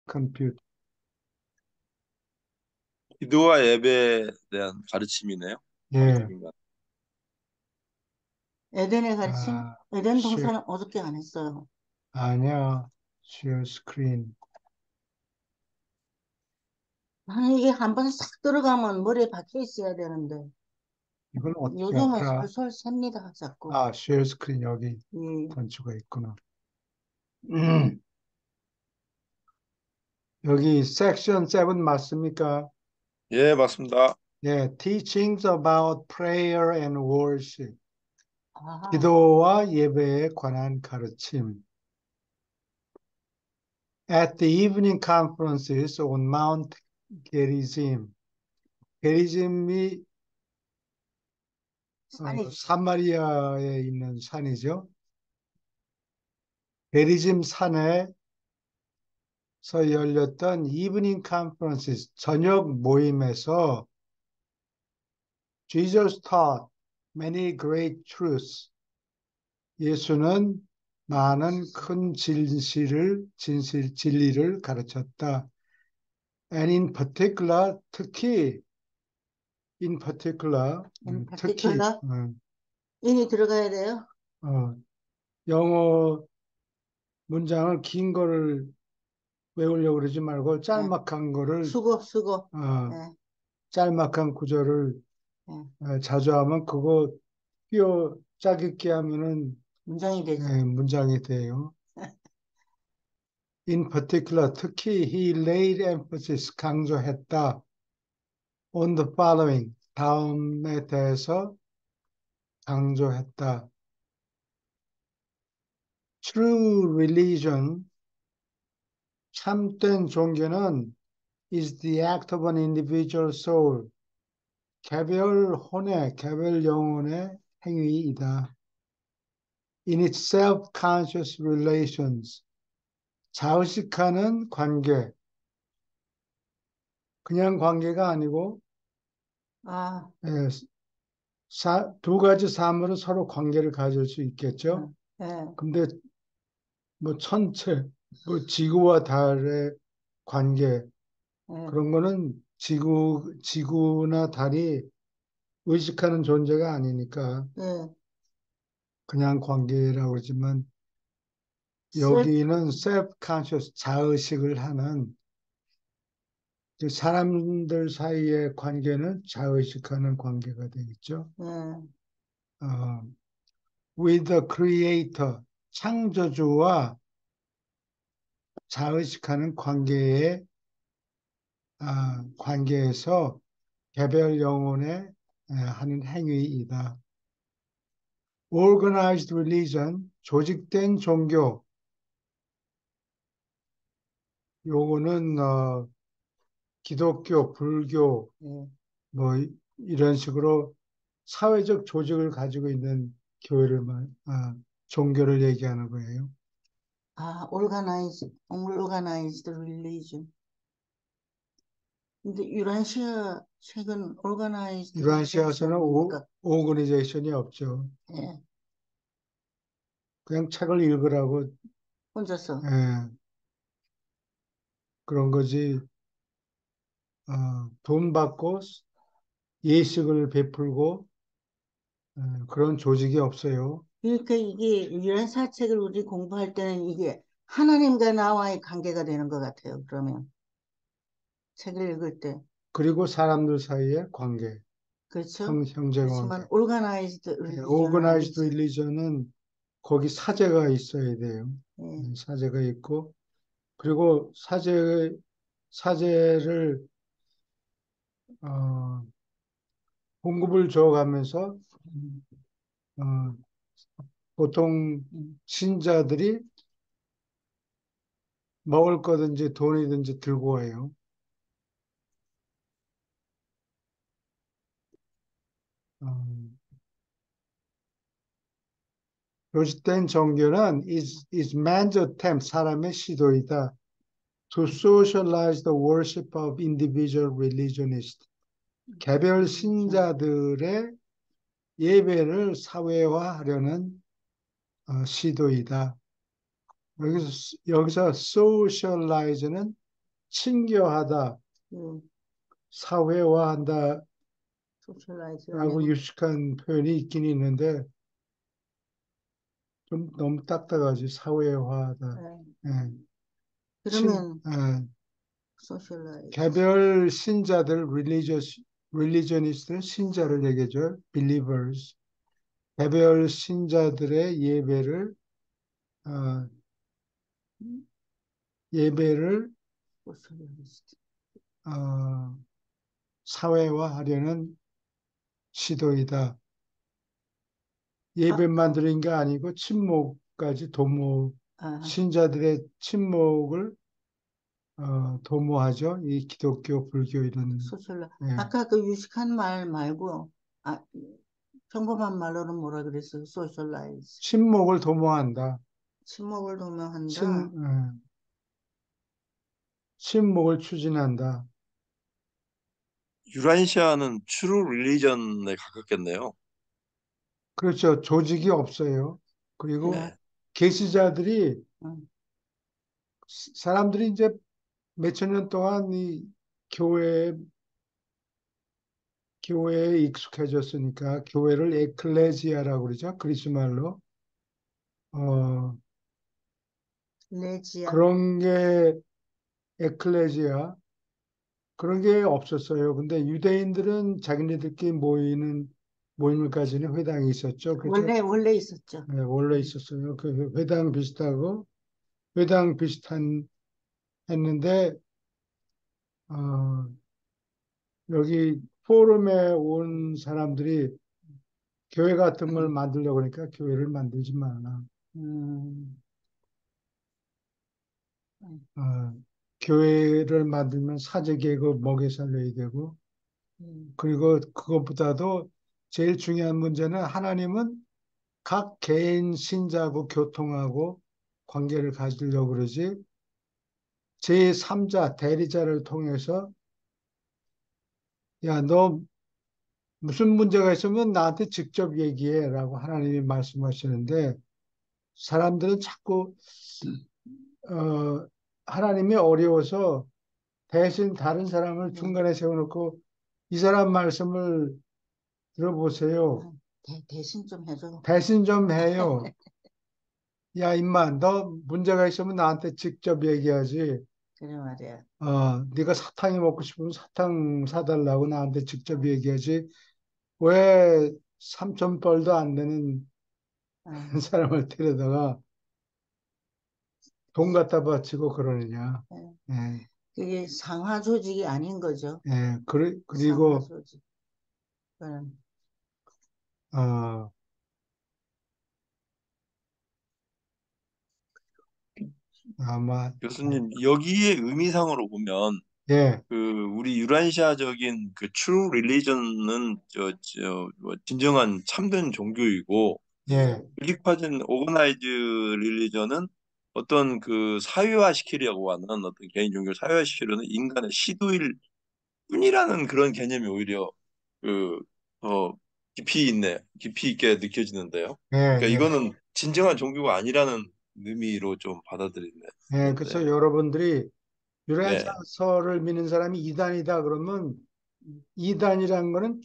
compute. 기도와 예배에 대한 가르침이네요. 예, 가르침인가? 에덴의 가르침? 에덴 share, 동산은 어저께 안 했어요. 아니야, share screen. 나는 이게 한 번 싹 들어가면 머리에 박혀 있어야 되는데, 이건 어떻게 요즘은 하더라? 솔솔 셉니다, 자꾸. 아, share screen 여기 예. 단추가 있구나. 여기 section 7 맞습니까? 예, 맞습니다. 예, teachings about prayer and worship. 아, 기도와 예배에 관한 가르침. At the evening conferences on Mount Gerizim. 게리즘이 산이죠. 사마리아에 있는 산이죠. 게리즘 산에서 열렸던 evening conferences, 저녁 모임에서 Jesus taught many great truths. 예수는 많은 큰 진리를 가르쳤다. And in particular, 특히, in particular, 특히, particular, 인이 들어가야 돼요? 어, 영어 문장을 긴 거를 외우려고 그러지 말고 예. 짤막한 거를, 수고. 예, 짤막한 구절을 예. 자주 하면 그거 끼워 짜깁기 하면은 문장이 되죠. 문장이 돼요. In particular, 특히 he laid emphasis, 강조했다. On the following, 다음에 대해서 강조했다. True religion, 참된 종교는 is the act of an individual soul, 개별 영혼의 행위이다. In its self-conscious relations, 자의식하는 관계, 그냥 관계가 아니고 아, 예, 두 가지 사물은 서로 관계를 가질 수 있겠죠. 예, 근데 뭐 천체, 뭐 지구와 달의 관계 예, 그런 거는 지구나 달이 의식하는 존재가 아니니까 예. 그냥 관계라고 그러지만 셀프, 여기는 self-conscious 자의식을 하는 사람들 사이의 관계는 자의식하는 관계가 되겠죠. 예. 어, with the creator 창조주와 자의식하는 관계에서 개별 영혼의 하는 행위이다. Organized religion, 조직된 종교. 요거는 기독교, 불교, 예. 뭐 이런 식으로 사회적 조직을 가지고 있는 종교를 얘기하는 거예요. 아, organized religion. 근데 유란시아 책은 organized 이란시아서는 religion입니까? 오거니제이션이 없죠. 예, 그냥 책을 읽으라고 혼자서. 예, 그런 거지. 돈 받고 예식을 베풀고 그런 조직이 없어요. 그러니까 이게 유란시아 책을 우리 공부할 때는 이게 하나님과 나와의 관계가 되는 것 같아요. 그러면 책을 읽을 때. 그리고 사람들 사이의 관계, 그렇죠? 형제관계. 그렇지만 organized religion은 오거나이즈드 아니지. 릴리전은 거기 사제가 있어야 돼요. 예, 사제가 있고 그리고 사제를 어, 공급을 줘가면서 어, 보통 신자들이 먹을 거든지 돈이든지 들고 와요. 어, 요짓된 종교는 is man's attempt, 사람의 시도이다. To socialize the worship of individual religionists. 개별 신자들의 예배를 사회화하려는 시도이다. 여기서 socialize는 친교하다, 음, 사회화한다라고 소셜라이즈가 아니고, 유식한 표현이 있긴 있는데 좀 너무 딱딱하지. 사회화하다. 예. 예. 친, 그러면 예. 소셜라이즈. 개별 신자들, religionist는 신자를 얘기하죠. believers. 개별 신자들의 어, 예배를 소셜라이즈. 어, 사회화하려는 시도이다. 아, 예배만 드린 게 아니고 친목까지 아, 신자들의 친목을 도모하죠. 이 기독교, 불교 이런 예. 아까 그 유식한 말 말고, 아, 평범한 말로는 뭐라 그랬어요? 소셜라이즈. 친목을 도모한다. 친목을 친, 도모한다. 친목을 추진한다. 유란시아는 트루 릴리전에 가깝겠네요. 그렇죠. 조직이 없어요. 그리고 네. 계시자들이 음, 사람들이 이제 몇천 년 동안 이 교회 교회에 익숙해졌으니까 교회를 에클레지아라고 그러죠. 그리스 말로. 어, 레지아. 그런 게 에클레지아 그런 게 없었어요. 근데 유대인들은 자기네들끼리 모이는 모임을 가지는 회당이 있었죠. 그래서 원래 있었죠. 네, 원래 음, 있었어요. 그 회당 비슷하고 회당 비슷한 했는데 어, 여기 포럼에 온 사람들이 교회 같은 걸 만들려고 그러니까 교회를 만들지 마라. 음, 음, 어, 교회를 만들면 사제계급 먹여 살려야 되고 음, 그리고 그것보다도 제일 중요한 문제는 하나님은 각 개인 신자하고 교통하고 관계를 가지려고 그러지 제3자 대리자를 통해서 야, 너 무슨 문제가 있으면 나한테 직접 얘기해라고 하나님이 말씀하시는데 사람들은 자꾸 하나님이 어려워서 대신 다른 사람을 네. 중간에 세워놓고 이 사람 말씀을 들어보세요. 대신 좀 해줘. 대신 좀 해요. 야, 임마, 너 문제가 있으면 나한테 직접 얘기하지. 그래 말이야. 네가 사탕이 먹고 싶으면 사탕 사달라고 나한테 직접 얘기하지. 왜 삼천벌도 안 되는 아, 사람을 데려다가 돈 갖다 바치고 그러느냐. 예. 예, 그게 상하 조직이 아닌 거죠. 예. 상하 그리고, 조직. 그런, 어, 아마, 교수님, 여기에 의미상으로 보면 예, 그 우리 유란시아적인 그 트루 릴리전은 뭐 진정한 참된 종교이고 예, 일직파진 오거나이즈 릴리전은 어떤 그 사회화 시키려고 하는 어떤 개인 종교를 사회화 시키려는 인간의 시도일 뿐이라는 그런 개념이 오히려 그 더 깊이 있게 느껴지는데요. 예, 그러니까 예. 이거는 진정한 종교가 아니라는 의미로 좀 예, 받아들이는데, 그래서 여러분들이 네, 유래사설을 믿는 사람이 이단이다 그러면 이단이라는 거는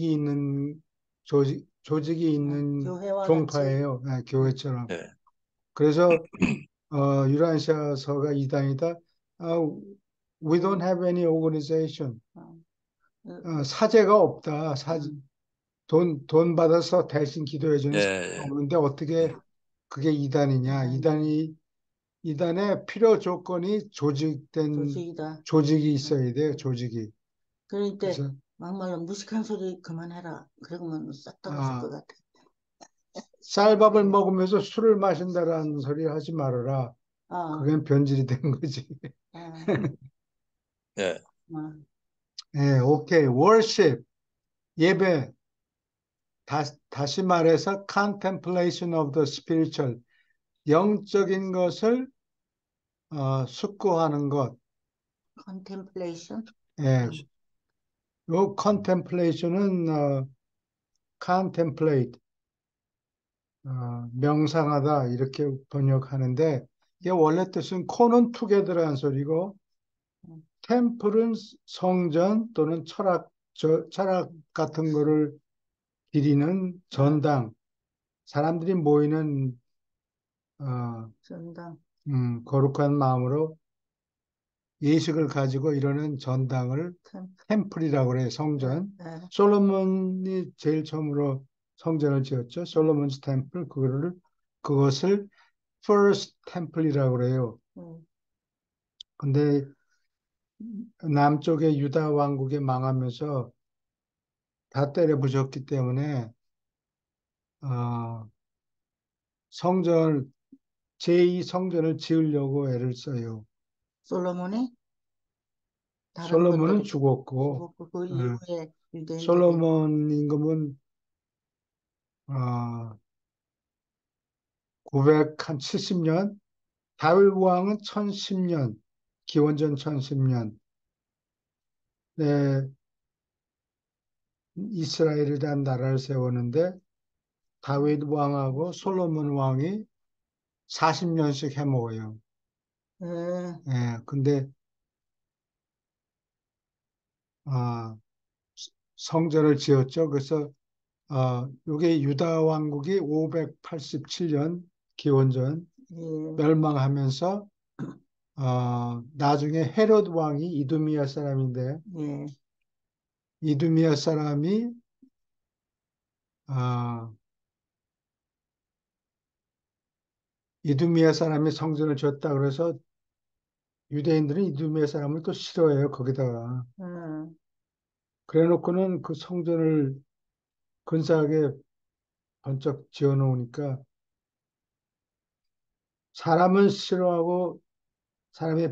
조직이 있는 교회와 같이, 종파예요. 예, 어, 교회처럼. 네, 그래서 유란시아서가 이단이다. We don't 음, have any organization. 어, 어, 사제가 없다. 음, 돈 받아서 대신 기도해주는 예, 사제가 예, 없는데 어떻게 예, 그게 이단이냐? 이단이야. 이단의 필요 조건이 조직된 조직이다. 조직이 어, 있어야 돼요. 어. 조직이. 그러니까 그래서 막말로 무식한 소리 그만해라. 그러면 싹 떨어질 것 아, 같아. 쌀밥을 먹으면서 술을 마신다라는 소리 하지 말아라. 아, 그건 변질이 된 거지. 아, 예. 아, 예, 오케이. worship, 예배. 다시 말해서 contemplation of the spiritual, 영적인 것을 숙고하는 것. contemplation. 예, 음, 요 contemplation은 contemplate, 명상하다 이렇게 번역하는데 이게 원래 뜻은 코는 투게더라는 소리고 음, 템플은 성전 또는 철학 같은 거를 기리는 아, 전당, 사람들이 모이는 어, 전당, 거룩한 마음으로 예식을 가지고 이루는 전당을 템, 템플이라고 그래요. 에, 성전. 에, 솔로몬이 제일 처음으로 성전을 지었죠. 음, 솔로몬스 템플. 그것을 First Temple이라고 그래요. 음. 근데 남쪽의 유다 왕국이 망하면서 다 때려 부셨기 때문에 어, 성전을 제2 성전을 지으려고 애를 써요. 솔로몬이 다른 솔로몬은 것들이 죽었고 죽었고 그 어, 이후에 유대인들이 솔로몬 임금은 970년, 다윗 왕은 1010년, 기원전 1010년, 네, 이스라엘이라는 나라를 세웠는데 다윗 왕하고 솔로몬 왕이 40년씩 해먹어요. 에, 예, 근데 아, 성전을 지었죠. 그래서 이게 유다 왕국이 587년 기원전 예, 멸망하면서 나중에 헤롯 왕이 이두미아 사람인데 예, 이두미아 사람이 어, 이두미아 사람이 성전을 지었다 그래서 유대인들은 이두미아 사람을 또 싫어해요. 거기다가 음, 그래놓고는 그 성전을 근사하게 번쩍 지어 놓으니까 사람은 싫어하고 사람이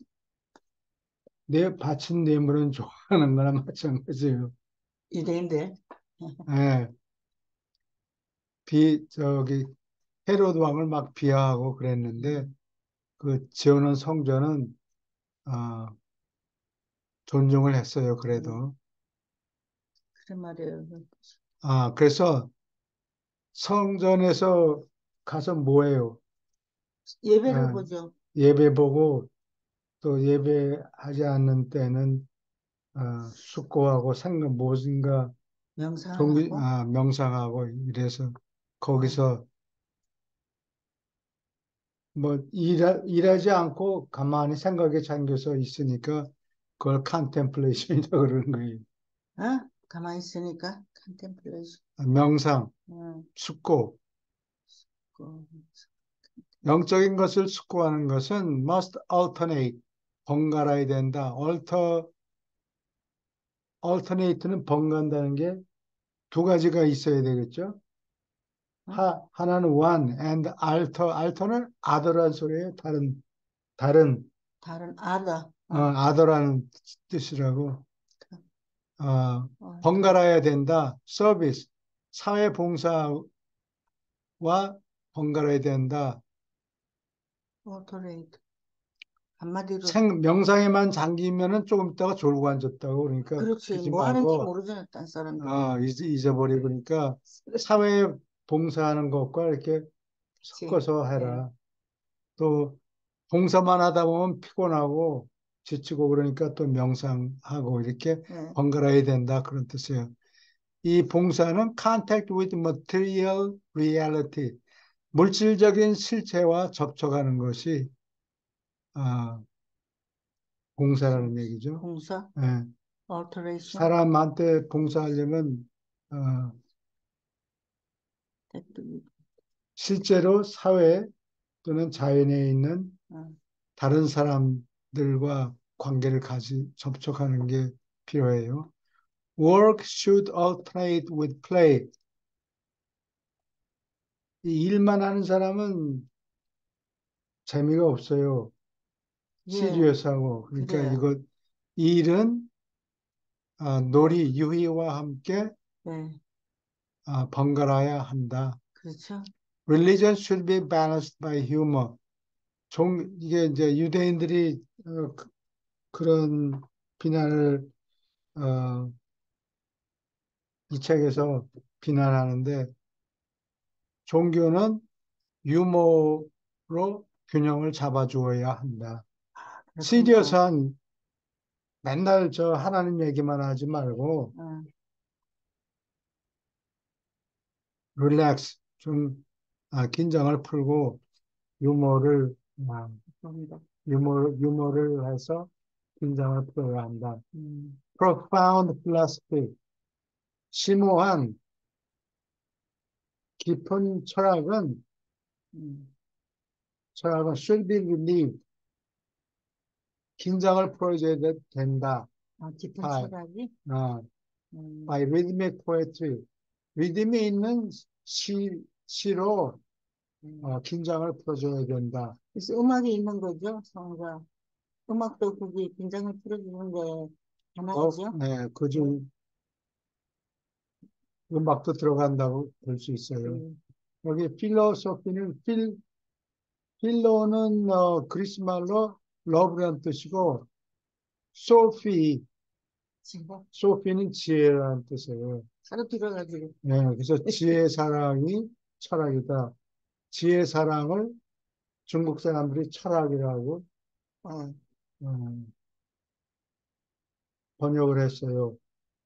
바친 뇌물은 좋아하는 거나 마찬가지예요. 유대인들 예, 저기 헤롯 왕을 막 비하하고 그랬는데 그 지어놓은 성전은 어, 존중을 했어요. 음, 그래도 그런 말이에요. 그래서 성전에서 가서 뭐 해요? 예배를 예, 보죠. 예배 보고 또 예배하지 않는 때는 숙고하고 생각 무엇인가 명상하고 명상하고 이래서 어, 거기서 뭐 일하지 않고 가만히 생각에 잠겨서 있으니까 그걸 컨템플레이션이라고 그러는 거예요. 어? 가만히 있으니까 컨템플레이션. 명상, 음, 숙고. 그, 영적인 것을 숙고하는 것은 must alternate, 번갈아야 된다. alternate는 번간다는 게 두 가지가 있어야 되겠죠. 어? 하나는 one and alter는 other란 소리예요. 다른, 다른 아더, other라는 뜻이라고. 어, 번갈아야 된다. 서비스, 사회봉사와 번갈아야 된다. 오토레이트 한마디로 명상에만 잠기면은 조금 있다가 졸고 앉았다고 그러니까 그렇지 그러지 뭐 하는지 말고 모르잖아 딴 사람들. 잊어버리고 그러니까 사회에 봉사하는 것과 이렇게 그렇지. 섞어서 예, 해라. 또 봉사만 하다 보면 피곤하고 지치고 그러니까 또 명상하고 이렇게 예. 번갈아야 된다 그런 뜻이에요. 이 봉사는 contact with material reality, 물질적인 실체와 접촉하는 것이 아, 봉사라는 얘기죠. 봉사, 예. alteration, 사람한테 봉사하려면 어, 실제로 사회 또는 자연에 있는 어, 다른 사람들과 관계를 접촉하는 게 필요해요. Work should alternate with play. 이 일만 하는 사람은 재미가 없어요. 예, 시리어스하고. 그러니까 그래요. 이 일은 유희와 함께 예, 번갈아야 한다. 그렇죠. Religion should be balanced by humor. 이게 이제 유대인들이 그런 비난을 어, 이 책에서 비난하는데 종교는 유머로 균형을 잡아주어야 한다. 그렇군요. 시리어스한 맨날 저 하나님 얘기만 하지 말고 어, 릴렉스 좀 긴장을 풀고 유머를 그런가. 유머를 해서 긴장을 풀어야 한다. 음, Profound philosophy 심오한 깊은 음. 철학은 should be relieved 긴장을 풀어줘야 된다. 아, 깊은 by, 철학이? 어, 음, by rhythmic poetry 리듬이 있는 시로 음. 긴장을 풀어줘야 된다. 그래서 음악이 있는 거죠, 성가. 음악도 그게 긴장을 풀어주는 게 하나이죠. 네, 그중 음악도 들어간다고 볼 수 있어요. 음, 여기 필로소피는 필로는 그리스 말로 러브라는 뜻이고 소피 제가 소피는 지혜라는 뜻이에요. 하루 들어가지고. 네, 그래서 지혜 사랑이 철학이다. 지혜 사랑을 중국 사람들이 철학이라고 어, 어, 번역을 했어요.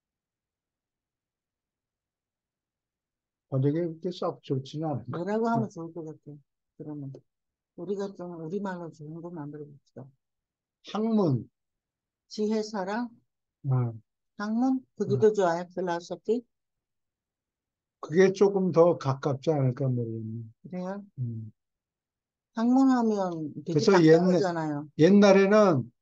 번역이 그렇게 썩 좋지는 않아요. 뭐라고 하면 좋을 것 같아. 그러면 우리가 좀 우리말로 좋은 거 만들어 봅시다. 학문, 지혜사랑, 어, 학문, 그게 어, 더 좋아요. 필라소피. 그게 조금 더 가깝지 않을까 모르겠네. 그래요. 음. 학문하면 되게 그래서 딱딱하잖아요. 옛날에는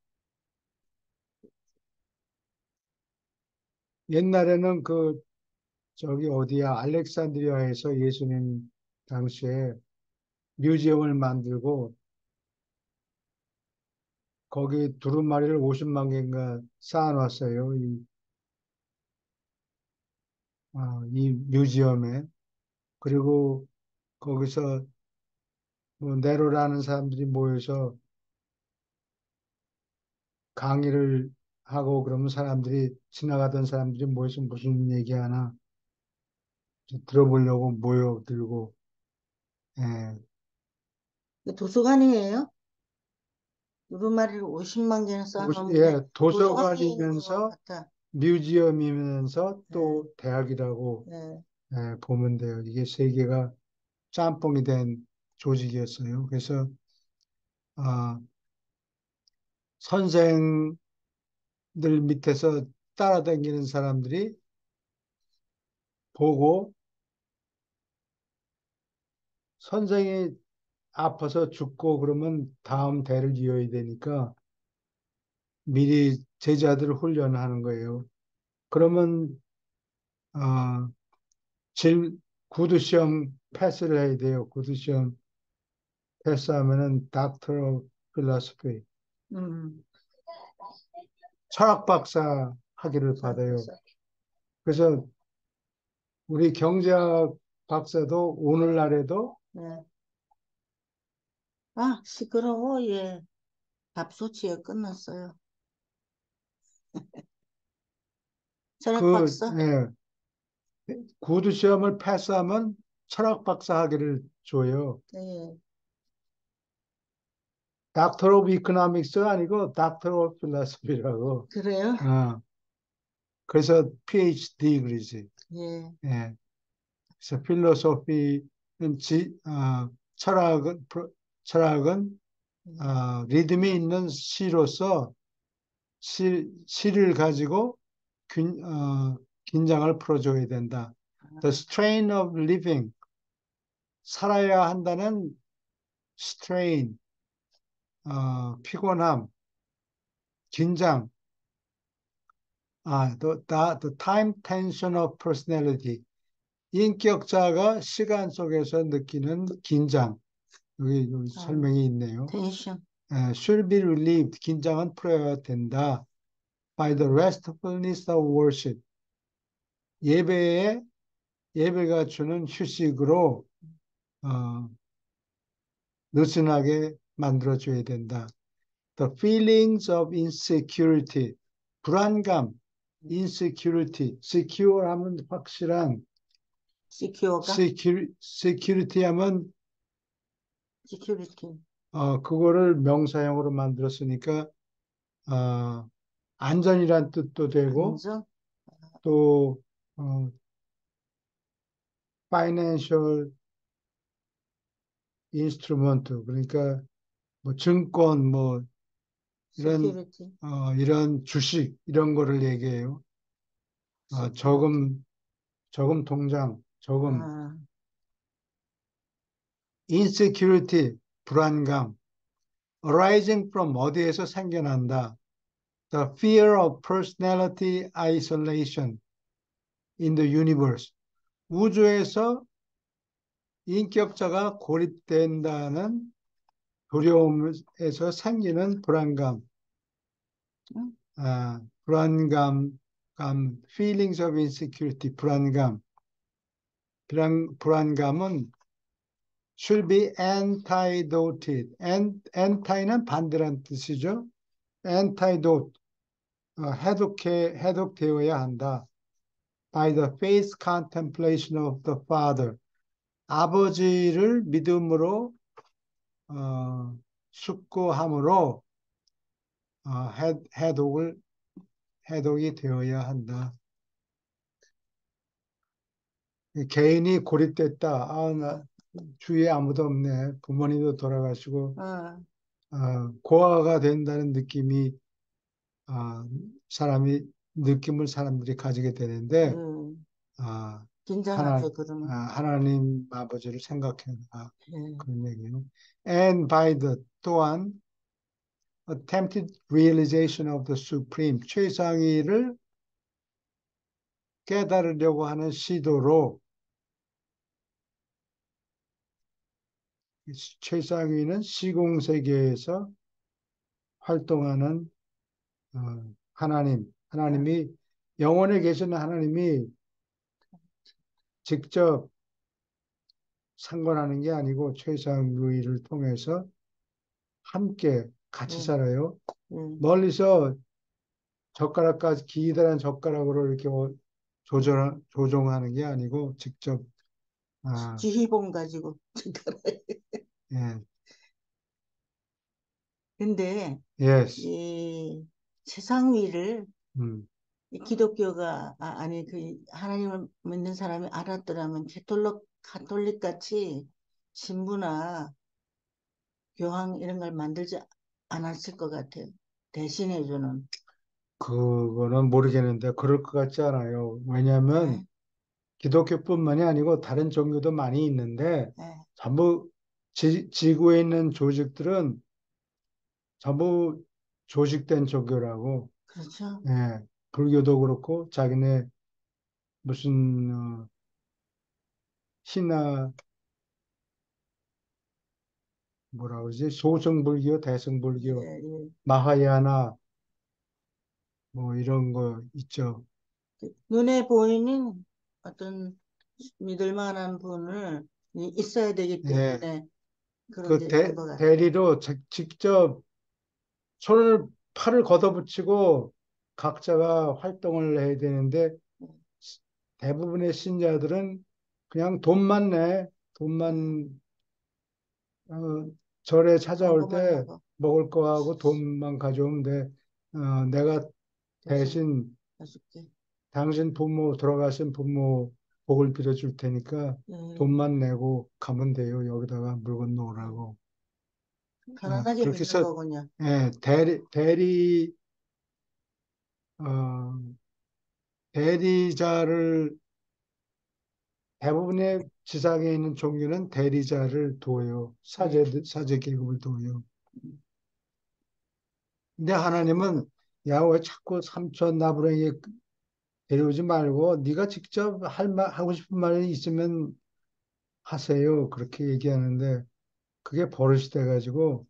옛날에는 그 저기 어디야 알렉산드리아에서 예수님 당시에 뮤지엄을 만들고 거기 두루마리를 50만 개인가 쌓아놨어요. 이 뮤지엄에. 그리고 거기서 뭐 네로라는 사람들이 모여서 강의를 하고 그러면 사람들이 지나가던 사람들이 모여서 무슨 얘기하나 들어보려고 모여들고 예. 도서관이에요? 두루마리를 50만 개나 예, 쌓아놓으면 도서관에 있는 것 도서관이면서 같아. 뮤지엄이면서 네, 또 대학이라고 네. 보면 돼요. 이게 세 개가 짬뽕이 된 조직이었어요. 그래서 아, 선생들 밑에서 따라다니는 사람들이 보고 선생이 아파서 죽고 그러면 다음 대를 이어야 되니까 미리 제자들을 훈련하는 거예요. 그러면 어, 구두 시험 패스를 해야 돼요. 구두 시험 패스하면은 닥터 오브 필로소피 음, 철학 박사 학위를 받아요. 그래서 우리 경제학 박사도 오늘날에도 네. 아, 시끄러워. 예. 밥솥이에 끝났어요. 철학 그 박사? 구두 시험을 패스하면 철학 박사 학위를 줘요. 네. 닥터 오브 이코노믹스가 아니고 닥터 오브 필로소피라고. 그래요? 어, 그래서 PhD 그러지. 예. 예. 그래서 필로소피는 철학은 철학은 음, 리듬이 있는 시로서 시를 가지고 긴장을 풀어줘야 된다. The strain of living 살아야 한다는 strain 피곤함 긴장 the time tension of personality 인격자가 시간 속에서 느끼는 긴장 여기 아, 설명이 있네요. 텐션. Should be relieved 긴장은 풀어야 된다. By the restfulness of worship 예배에 예배가 주는 휴식으로 어, 느슨하게 만들어줘야 된다. The feelings of insecurity, 불안감, insecurity, secure 하면 확실한, 시큐어가? security 하면 시큐리티. 그거를 명사형으로 만들었으니까 어, 안전이란 뜻도 되고 안전? 또 어, 파이낸셜 인스트루먼트 그러니까 뭐 증권 뭐 이런 security, 이런 주식 이런 거를 얘기해요. security. 저금 통장, 저금 아, insecurity 불안감 arising from 어디에서 생겨난다. The fear of personality isolation in the universe. 우주에서 인격자가 고립된다는 두려움에서 생기는 불안감, 응? 불안감, feelings of insecurity, 불안감은 should be antidoted. anti는 반대란 뜻이죠. antidote, 해독되어야 한다. by the faith contemplation of the Father. 아버지를 믿음으로 숙고함으로 어, 해, 해독을 해독이 되어야 한다. 개인이 고립됐다. 주위에 아무도 없네. 부모님도 돌아가시고 어, 고아가 된다는 느낌이 어, 사람이 느낌을 사람들이 가지게 되는데 음, 아, 긴장하죠, 그러면. 하나님 아버지를 생각해라. 예. 그런 얘기예요. And by the 또한 attempted realization of the supreme 최상위를 깨달으려고 하는 시도로 최상위는 시공세계에서 활동하는 아, 하나님이 영원에 계시는 하나님이 직접 상관하는 게 아니고 최상위를 통해서 함께 같이 예, 살아요. 예. 멀리서 젓가락까지 기다란 젓가락으로 이렇게 조종하는 게 아니고 직접 아, 지휘봉 가지고. 예, 근데 yes, 이 최상위를 음, 이 기독교가 아니 그 하나님을 믿는 사람이 알았더라면 가톨릭 같이 신부나 교황 이런 걸 만들지 않았을 것 같아요. 대신해주는. 그거는 모르겠는데 그럴 것 같지 않아요. 왜냐하면 네, 기독교뿐만이 아니고 다른 종교도 많이 있는데 네, 전부 지구에 있는 조직들은 전부 조직된 종교라고. 그렇죠. 예, 불교도 그렇고 자기네 무슨 신화 뭐라 그러지? 소승불교, 예, 대승불교, 예. 마하야나 뭐 이런 거 있죠. 눈에 보이는 어떤 믿을 만한 분을 있어야 되기 예, 때문에 그런 그 게 된 것 같아요. 대리로 직접 손을 팔을 걷어붙이고 각자가 활동을 해야 되는데 대부분의 신자들은 그냥 돈만 내, 음, 돈만 절에 찾아올 헌금을 때 하고 먹을 거 하고 돈만 가져오면 돼. 내가 대신 대신 해줄게. 당신 부모 돌아가신 부모 복을 빌어줄 테니까 예, 돈만 내고 가면 돼요. 여기다가 물건 예. 놓으라고. 편안하게 그렇게 믿는 해서 거군요. 예, 어, 대리자를 대부분의 지상에 있는 종교는 대리자를 둬요. 예, 사제 계급을 둬요. 음, 근데 그렇군요. 하나님은 야, 왜 자꾸 삼촌 나부랭이 데려오지 말고 네가 직접 하고 싶은 말이 있으면 하세요. 그렇게 얘기하는데 그게 버릇이 돼가지고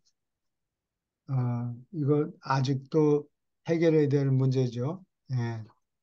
이거 아직도 해결해야 될 문제죠. 예.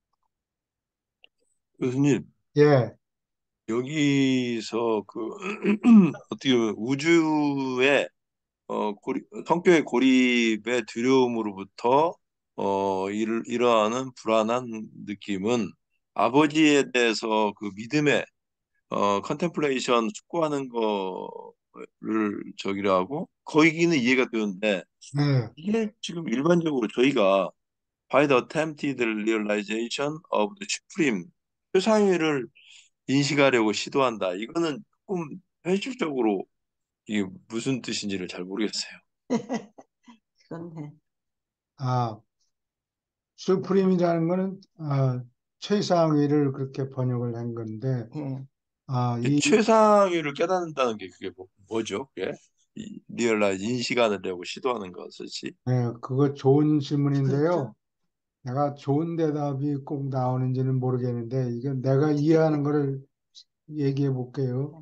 교수님, 예. 여기서 그 어떻게 보면 우주의 성격의 고립의 두려움으로부터 일어나는 불안한 느낌은 아버지에 대해서 그 믿음의 컨템플레이션 숙고하는 거를 저기라 하고 거기는 이해가 되는데 네. 이게 지금 일반적으로 저희가 by the attempted realization of the supreme 최상위를 인식하려고 시도한다. 이거는 조금 현실적으로 이게 무슨 뜻인지를 잘 모르겠어요. 그렇네. 아, 수프림이라는 거는 최상위를 그렇게 번역을 한 건데, 예. 최상위를 깨닫는다는 게 그게 뭐죠? 그게? 리얼라이즈 인식하려고 시도하는 것이지. 그거 좋은 그렇죠. 질문인데요. 내가 좋은 대답이 꼭 나오는지는 모르겠는데, 이건 내가 이해하는 거를 얘기해 볼게요.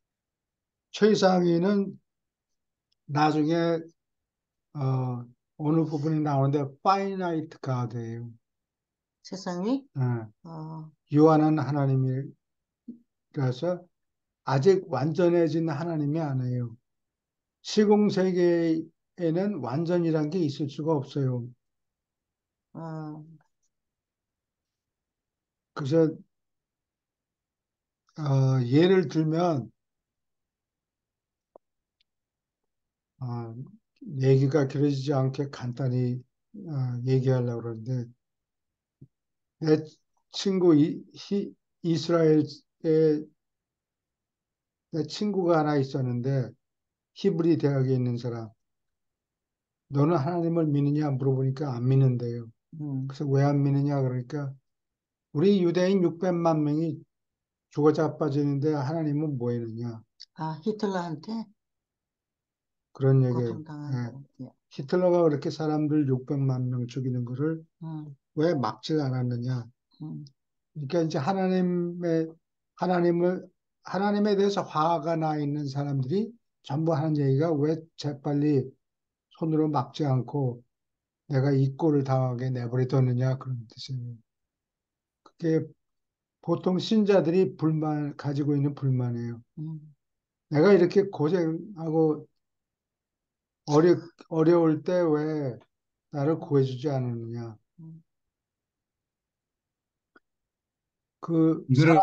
최상위는 나중에 어, 어느 부분이 나오는데 파이나이트 가드예요. 세상이, 어, 어, 유한한 하나님이라서 아직 완전해진 하나님이 아니에요. 시공 세계에는 완전이란 게 있을 수가 없어요. 어, 그래서 예를 들면 어, 얘기가 길어지지 않게 간단히 얘기하려고 그러는데 내 친구 이스라엘에 내 친구가 하나 있었는데 히브리 대학에 있는 사람. 너는 하나님을 믿느냐 물어보니까 안 믿는데요. 음. 그래서 왜 안 믿느냐 그러니까 우리 유대인 600만 명이 죽어 자빠지는데 하나님은 뭐 했느냐 히틀러한테 그런 얘기예요. 예. 고통당하고, 예. 히틀러가 그렇게 사람들 600만 명 죽이는 거를 음, 왜 막지 않았느냐. 음, 그러니까 이제 하나님을 하나님에 대해서 화가 나 있는 사람들이 전부 하는 얘기가 왜 재빨리 손으로 막지 않고 내가 이 꼴을 당하게 내버려뒀느냐 그런 뜻이에요. 그게 보통 신자들이 가지고 있는 불만이에요. 음, 내가 이렇게 고생하고 어려울 때 왜 나를 구해주지 않았느냐. 음. 그 이거를 사람,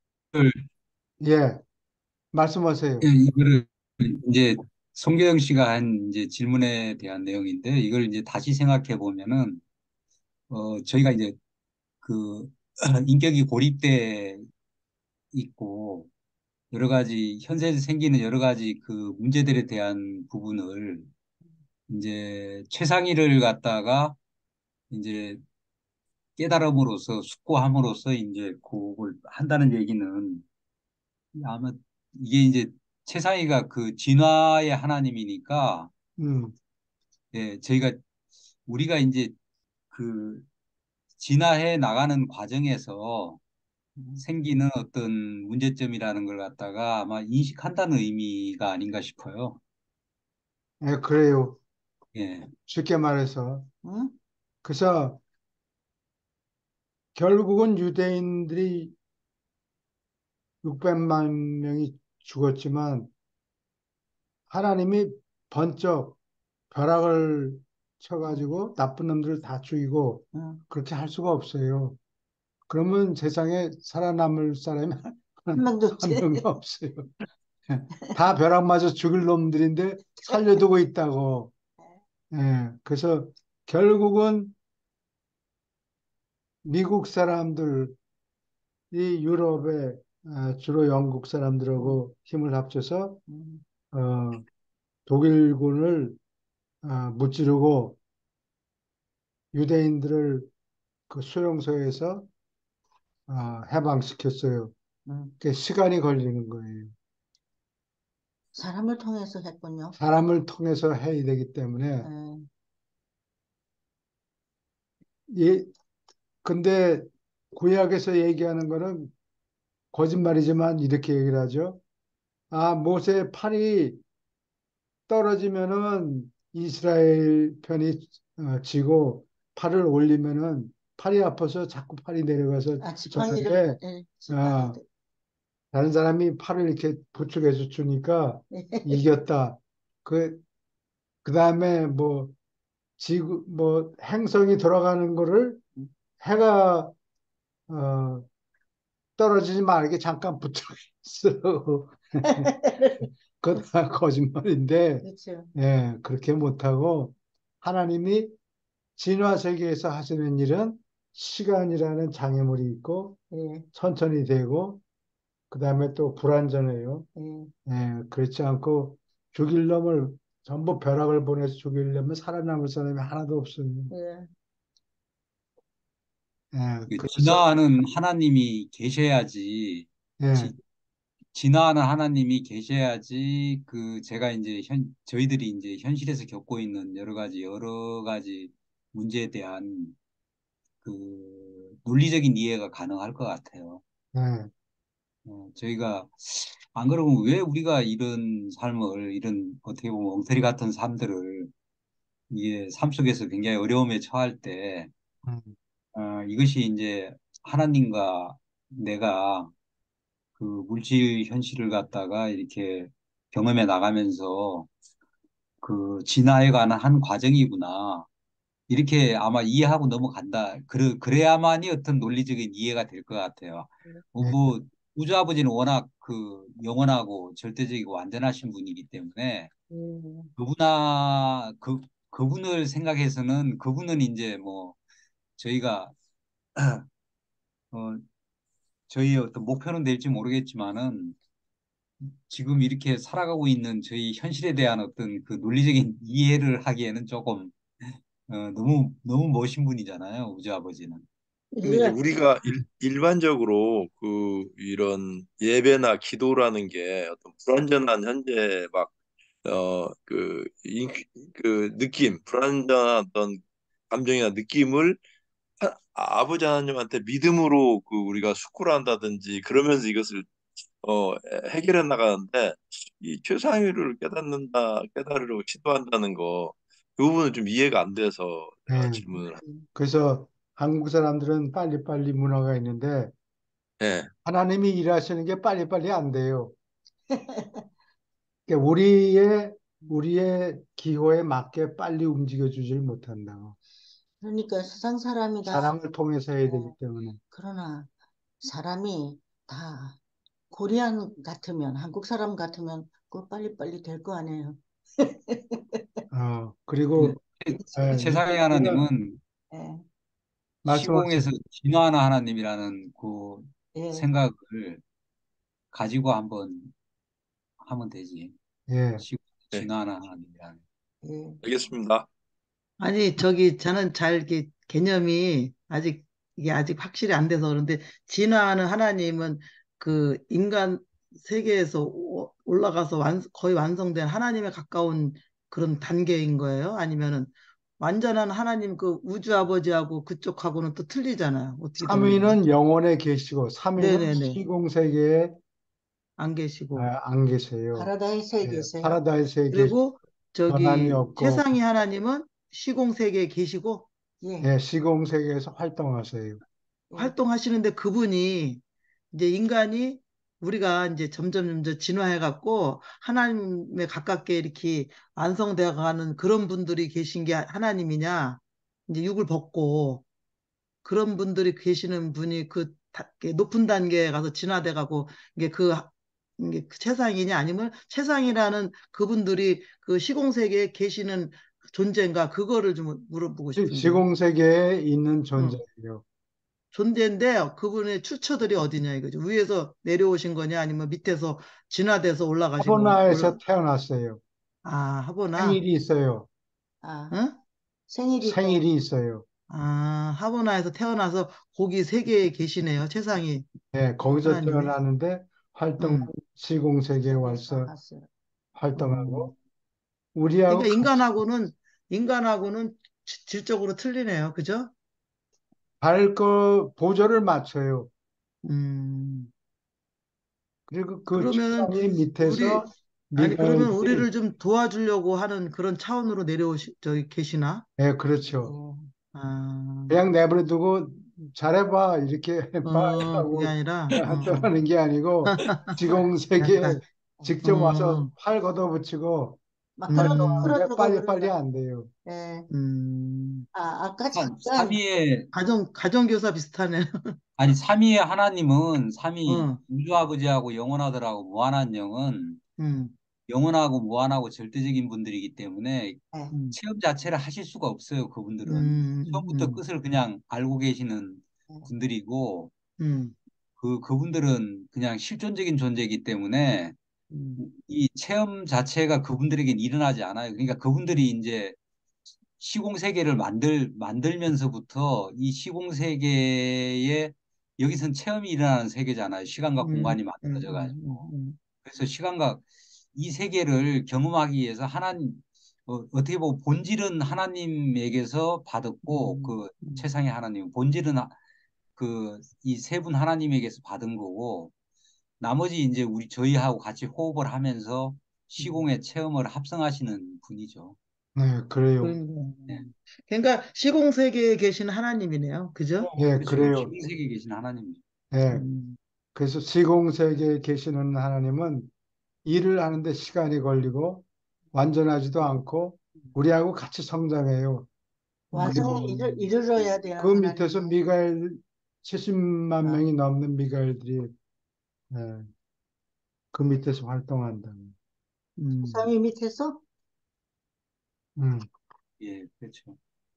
예, 말씀하세요. 이거를 이제 송교영 씨가 한 이제 질문에 대한 내용인데 이걸 이제 다시 생각해 보면은 저희가 이제 그 인격이 고립돼 있고 여러 가지 현세에서 생기는 여러 가지 그 문제들에 대한 부분을 이제 최상위를 갖다가 이제 깨달음으로써 숙고함으로써 이제 그걸 한다는 얘기는 아마 이게 이제 최상위가 그 진화의 하나님이니까 음, 예, 저희가 우리가 이제 그 진화해 나가는 과정에서 생기는 어떤 문제점이라는 걸 갖다가 아마 인식한다는 의미가 아닌가 싶어요. 예, 그래요. 예, 쉽게 말해서. 응? 그래서 결국은 유대인들이 600만 명이 죽었지만 하나님이 번쩍 벼락을 응, 쳐가지고 나쁜 놈들을 다 죽이고 응. 그렇게 할 수가 없어요. 그러면 세상에 살아남을 사람이 한 명도 한 없지. 명도 없어요. 다 벼락 맞아 죽을 놈들인데 살려두고 있다고. 예, 그래서 결국은 미국 사람들이 유럽에 주로 영국 응, 사람들하고 힘을 합쳐서 응, 어, 독일군을 무찌르고 유대인들을 그 수용소에서 해방시켰어요. 응. 그 시간이 걸리는 거예요. 사람을 통해서 했군요. 사람을 통해서 해야 되기 때문에 예. 이 근데 구약에서 얘기하는 거는 거짓말이지만 이렇게 얘기를 하죠. 모세 팔이 떨어지면은 이스라엘 편이 지고 팔을 올리면은 팔이 아파서 자꾸 팔이 내려가서 지팡이를, 졌는데 예, 지팡이. 어, 다른 사람이 팔을 이렇게 부축해서 주니까 이겼다. 그 다음에 뭐 뭐 행성이 돌아가는 거를 해가 어, 떨어지지 말게 잠깐 부축했어. 그거 다 거짓말인데, 그렇죠. 그렇게 못하고 하나님이 진화 세계에서 하시는 일은 시간이라는 장애물이 있고 예, 천천히 되고 그다음에 또 불완전해요. 예, 예, 그렇지 않고 죽일 놈을 전부 벼락을 보내서 죽이려면 살아남을 사람이 하나도 없어요. 예, 예, 그 그래서 진화하는 하나님이 계셔야지, 예, 지, 진화하는 하나님이 계셔야지, 제가 이제 저희들이 이제 현실에서 겪고 있는 여러 가지 문제에 대한 논리적인 이해가 가능할 것 같아요. 예, 저희가 안 그러면 왜 우리가 이런 삶을, 이런 어떻게 보면 엉터리 같은 삶들을 이게 삶 속에서 굉장히 어려움에 처할 때, 음, 이것이 이제 하나님과 내가 그 물질 현실을 갖다가 이렇게 경험해 나가면서 진화해 가는 한 과정이구나. 이렇게 아마 이해하고 넘어간다. 그래야만이 어떤 논리적인 이해가 될 것 같아요. 예, 우주 아버지는 워낙 영원하고 절대적이고 완전하신 분이기 때문에 예, 그분아, 그분을 생각해서는 그분은 이제 뭐 저희가 어, 저희의 어떤 목표는 될지 모르겠지만은 지금 이렇게 살아가고 있는 저희 현실에 대한 어떤 그 논리적인 이해를 하기에는 조금 너무 멋진 분이잖아요, 우주 아버지는. 근데 이제 이해가, 우리가 일반적으로 이런 예배나 기도라는 게 어떤 불완전한 현재 막 느낌, 불완전한 어떤 감정이나 느낌을 아버지 하나님한테 믿음으로 우리가 숙고를 한다든지 그러면서 이것을 해결해 나가는데 이 최상위를 깨달으려고 시도한다는 거, 그 부분은 좀 이해가 안 돼서 내가 예. 질문을 그래서 한국 사람들은 빨리빨리 문화가 있는데 예. 하나님이 일하시는 게 빨리빨리 안 돼요. 그러니까 우리의 기호에 맞게 빨리 움직여 주질 못한다. 그러니까 세상 사람이 다, 사랑을 통해서 해야 되기 어, 때문에. 그러나 사람이 다 코리안 같으면, 한국 사람 같으면 그거 빨리빨리 될 거 아니에요. 그리고 최상희 우리가 하나님은 예, 말씀하세요. 시공에서 진화하는 하나님이라는 그 예, 생각을 가지고 한번 하면 되지. 예, 시공에서 네, 진화하는 하나님이라는. 예, 알겠습니다. 아니, 저기, 저는 잘 이렇게 개념이 이게 아직 확실히 안 돼서 그런데, 진화하는 하나님은 그 인간 세계에서 올라가서 거의 완성된 하나님에 가까운 그런 단계인 거예요? 아니면은 완전한 하나님 그 우주 아버지하고 그쪽하고는 또 틀리잖아요. 어떻게 되는 거예요? 삼위는 영원에 계시고 삼위는 네네네. 시공 세계에 안 계시고. 안 계세요. 파라다이스에 예, 계세요. 파라다이스에 계시고 그리고 변함이 저기, 없고 최상위 하나님은 시공 세계에 계시고, 예, 예, 시공 세계에서 활동하세요. 예, 활동하시는데 그분이 이제 인간이 우리가 이제 점점 진화해 갖고 하나님에 가깝게 이렇게 완성되어 가는 그런 분들이 계신 게 하나님이냐, 이제 육을 벗고 그런 분들이 계시는 분이 이렇게 높은 단계에 가서 진화돼 가고 이게 그 최상이냐, 아니면 최상이라는 그분들이 그 시공세계에 계시는 존재인가, 그거를 좀 물어보고 싶은데요. 시공 세계에 있는 응. 존재예요. 존재인데 그분의 출처들이 어디냐 이거죠. 위에서 내려오신 거냐, 아니면 밑에서 진화돼서 올라가신 거. 타보나에서 태어났어요. 하보나. 생일이 있어요. 아, 응? 생일이 있대. 생일이 있어요. 하보나에서 태어나서 거기 세계에 계시네요. 최상위 예, 거기서 하나님이. 태어나는데 활동 응. 시공 세계에 세계에서 와서 왔어요. 활동하고 음. 우리하고 그러니까 같이 인간하고는 질적으로 틀리네요. 그죠? 보조를 맞춰요. 음. 그리고 그 그러면 최상위 우리 밑에서 그러면 미가엘이 우리를 좀 도와주려고 하는 그런 차원으로 저기 계시나? 예, 그렇죠. 예, 아. 그냥 내버려두고 잘해봐 이렇게 그게 빠이라고 아니라, 떠나는 게 아니고 지공 그게 세계에 아니라, 직접 와서 어, 팔 걷어붙이고 막 끌어 음, 활동하는데 들어가고 빨리빨리 그런다. 안 돼요. 예, 음, 아까 잠깐, 삼위의 가정교사 비슷하네. 아니 삼위의 하나님은 삼위 어, 우주 아버지하고 영원하더라고 무한한 영은 음, 영원하고 무한하고 절대적인 분들이기 때문에 네. 체험 자체를 하실 수가 없어요. 그분들은 음, 처음부터 음, 끝을 그냥 알고 계시는 네. 분들이고 음, 그분들은 그냥 실존적인 존재이기 때문에 음, 이 체험 자체가 그분들에겐 일어나지 않아요. 그러니까 그분들이 이제 시공 세계를 만들면서부터 이 시공 세계에 여기선 체험이 일어나는 세계잖아요. 시간과 음, 공간이 만들어져 가지고. 음. 그래서 시간과 이 세계를 경험하기 위해서 어떻게 보면 본질은 하나님에게서 받았고 그 최상의 하나님 본질은 그 이 세 분 하나님에게서 받은 거고 나머지 이제 저희하고 같이 호흡을 하면서 시공의 체험을 합성하시는 분이죠. 네, 그래요. 그러니까, 네. 그러니까 시공세계에 계신 하나님이네요. 그죠? 예, 그렇죠. 그래요. 시공세계에 계신 하나님이죠. 예. 음, 그래서 시공세계에 계시는 하나님은 일을 하는데 시간이 걸리고 완전하지도 않고 우리하고 같이 성장해요. 완성에 그리고 이르러야 되는 그 밑에서 하나님이에요. 미가엘 70만 아, 명이 넘는 미가엘들이 그 밑에서 활동한다. 음. 세상의 밑에서 음, 예, 그렇죠.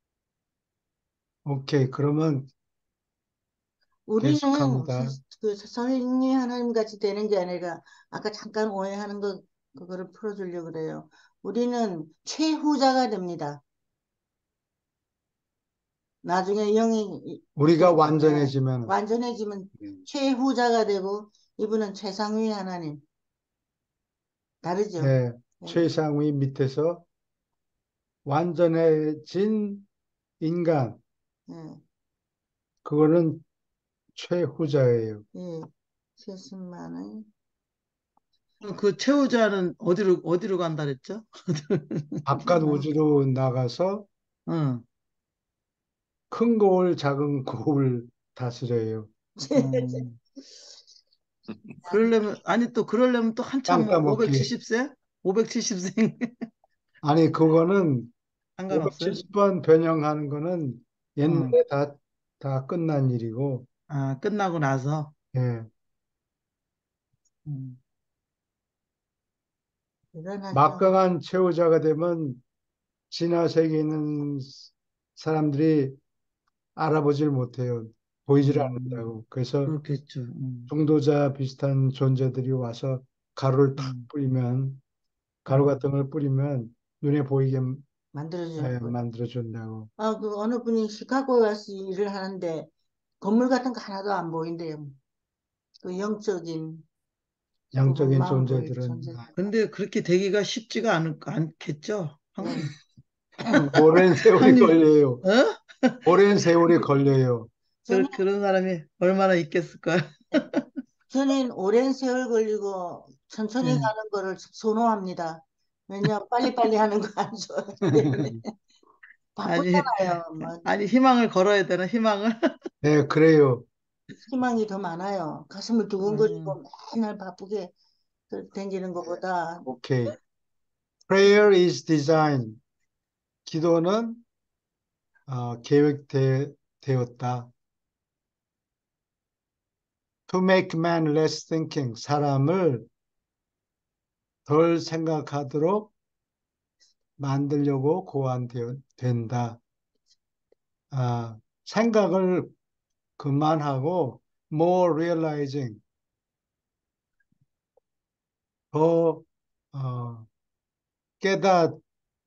오케이. 그러면 우리는 계속합니다. 그 세상의 하나님 같이 되는 게 아니라 아까 잠깐 오해하는 거 그거를 풀어주려고 그래요. 우리는 최후자가 됩니다. 나중에 영이 우리가 네, 완전해지면, 완전해지면 예. 최후자가 되고 이분은 최상위 하나님 다르죠? 예, 네, 최상위 밑에서 완전해진 인간, 네, 그거는 최후자예요. 예, 70만 원. 그 채우자는 어디로 간다 그랬죠? 바깥 우주로 나가서 응. 큰 거울, 작은 거울 다스려요. 음. 아니 또 그러려면 또 한참 땅 뭐 따먹기. 570세? 570생 아니, 그거는 상관없어요? 570번 변형하는 거는 응. 옛날에 다 끝난 일이고, 아, 끝나고 나서. 예, 음. 대단하죠. 막강한 최후자가 되면 진화 세계에 있는 사람들이 알아보질 못해요. 보이질 음. 않는다고. 그래서 그렇겠죠. 중도자 비슷한 존재들이 와서 가루를 탁 음. 뿌리면, 가루 음. 같은 걸 뿌리면 눈에 보이게 만들어주는 거. 만들어준다고. 아, 그 어느 분이 시카고에 와서 일을 하는데 건물 같은 거 하나도 안 보인대요. 그 영적인 양적인 부분만 보일 존재들은 존재. 근데 그렇게 되기가 쉽지가 않겠죠? 네. 오랜 세월이 한님, 걸려요. 어? 오랜 세월이 걸려요. 저는 그런 사람이 얼마나 있겠을까요? 저는 오랜 세월 걸리고 천천히 예. 가는 거를 선호합니다. 왜냐면 빨리빨리 하는 거 안 좋아하기 때문에 아니, 바쁘잖아요. 뭐 아니, 희망을 걸어야 되나, 희망을? 네, 그래요. 희망이 더 많아요. 가슴을 음. 두근거리고 맨날 바쁘게 댕기는 것보다 오케이. Prayer is design. 기도는 계획되었다. To make man less thinking. 사람을 덜 생각하도록 만들려고 고안된다. 생각을 그만하고 more realizing. 더 깨닫게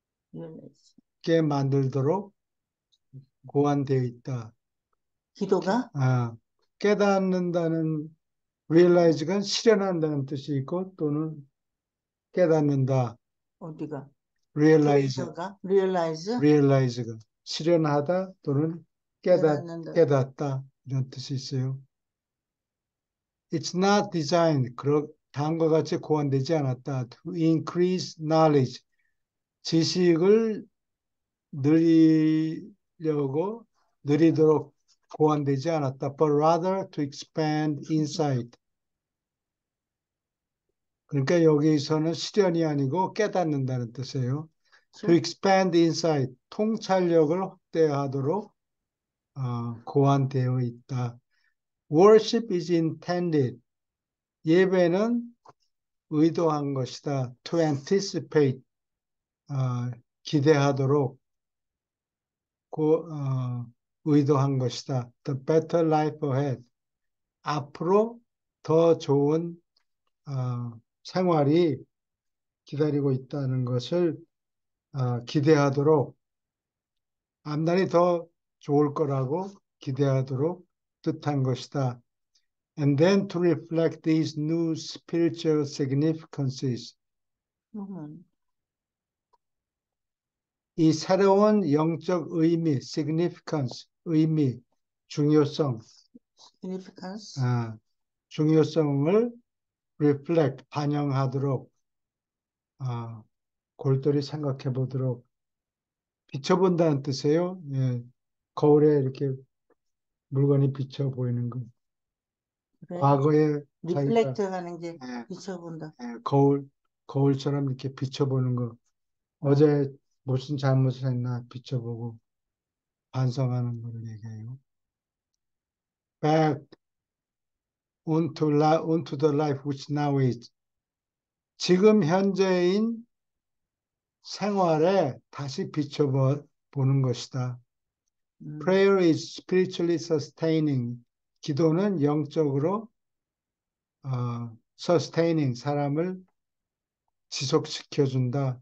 만들도록 고안되어 있다. 기도가 아, 깨닫는다는 realize가 실현한다는 뜻이 있고 또는 깨닫는다. 어디가 realize, 프레이저가 realize realize가 실현하다 또는 깨닫는다. 깨닫다 이런 뜻이 있어요. It's not designed 다음과 같이 고안되지 않았다. To increase knowledge 지식을 느리도록 고안되지 않았다. But rather to expand insight. 그러니까 여기서는 실현이 아니고 깨닫는다는 뜻이에요. To 그렇죠? expand insight, 통찰력을 확대하도록 고안되어 있다. Worship is intended. 예배는 의도한 것이다. To anticipate, 어, 기대하도록 의도한 것이다. The better life ahead. 앞으로 더 좋은 생활이 기다리고 있다는 것을 기대하도록, 앞날이 더 좋을 거라고 기대하도록 뜻한 것이다. And then to reflect these new spiritual significances. 음, 이 새로운 영적 의미, significance, 의미, 중요성, significance. 중요성을 reflect, 반영하도록, 골똘히 생각해 보도록, 비춰본다는 뜻이에요. 예, 거울에 이렇게 물건이 비쳐 보이는 거. 그래. 과거에 자기가 리플렉트 하는 게 예, 비춰본다. 거울처럼 이렇게 비춰보는 거. 어, 어제 무슨 잘못을 했나 비춰보고 반성하는 걸 얘기해요. Back onto the life which now is. 지금 현재인 생활에 다시 비춰보는 것이다. 음, Prayer is spiritually sustaining. 기도는 영적으로 sustaining, 사람을 지속시켜준다.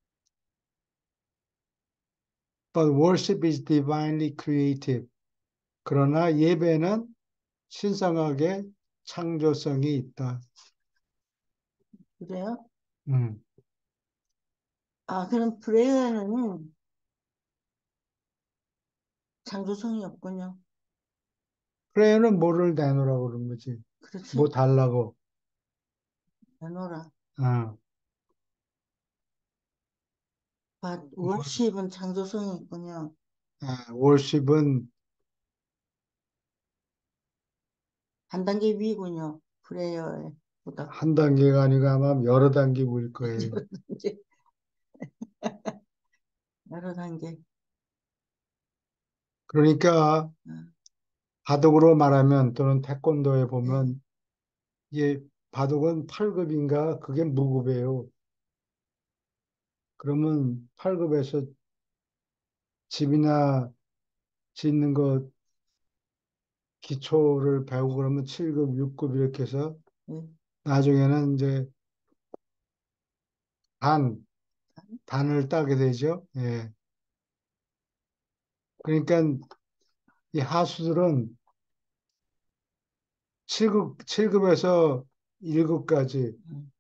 But worship is divinely creative. 그러나 예배는 신성하게 창조성이 있다. 그래요? 음. 아, 그럼 프레이어는 창조성이 없군요. 프레이어는 뭐를 내놓으라고 그런 거지. 그렇지? 뭐 달라고. 내놓으라. 어. 월십은 창조성이 있군요. 월십은 한 단계 위군요. 프레이어에 보다. 한 단계가 아니고 아마 여러 단계 일 거예요. 여러 단계. 여러 단계. 그러니까 어, 바둑으로 말하면 또는 태권도에 네. 보면 이게 바둑은 8급인가 그게 무급이에요. 그러면 8급에서 집이나 짓는 거 기초를 배우고 그러면 7급, 6급 이렇게 해서 네. 나중에는 이제 단을 따게 되죠. 예. 그러니까 이 하수들은 7급에서 1급까지가 음,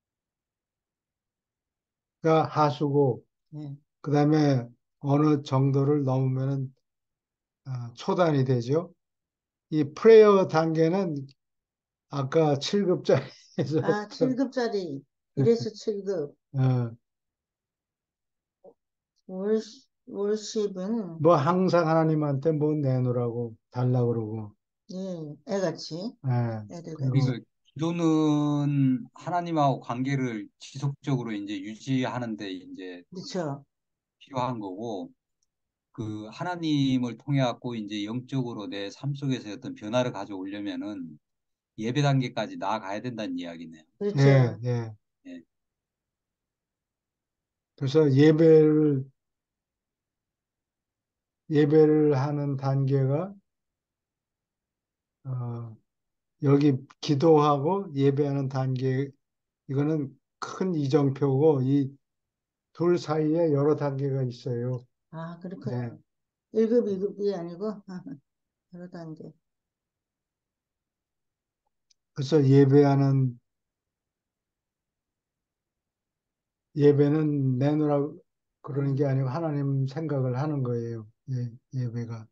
하수고, 네. 그 다음에 어느 정도를 넘으면 초단이 되죠. 이 프레이어 단계는 아까 7급짜리에서 아, 7급짜리. 1에서 7급. 월십은, 뭐 항상 하나님한테 뭐 내놓으라고 달라고 그러고, 예, 애같이, 애들같이. 그리고 그러니까 기도는 하나님하고 관계를 지속적으로 이제 유지하는데 이제 그렇죠. 필요한 거고, 그 하나님을 통해 갖고 이제 영적으로 내 삶 속에서 어떤 변화를 가져오려면은 예배 단계까지 나아가야 된다는 이야기네요. 예, 그렇죠. 예. 예. 그래서 예배를 하는 단계가 어, 여기 기도하고 예배하는 단계, 이거는 큰 이정표고 이 둘 사이에 여러 단계가 있어요. 아, 네. 그렇군요. 1급, 2급이 아니고, 여러 단계. 그래서 예배는 내놓으라 그러는 게 음. 아니고 하나님 생각을 하는 거예요. 예배가.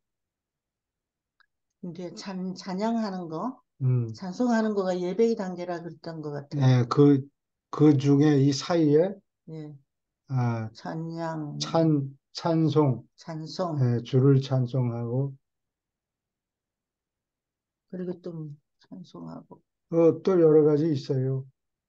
이제 찬양하는 거, 음. 찬송하는 거가 예배의 단계라 그랬던 것 같아요. 네, 그 중에 이 사이에 예, 아, 찬양, 찬송, 찬송, 주를 찬송하고 그리고 또 찬송하고. 또 여러 가지 있어요.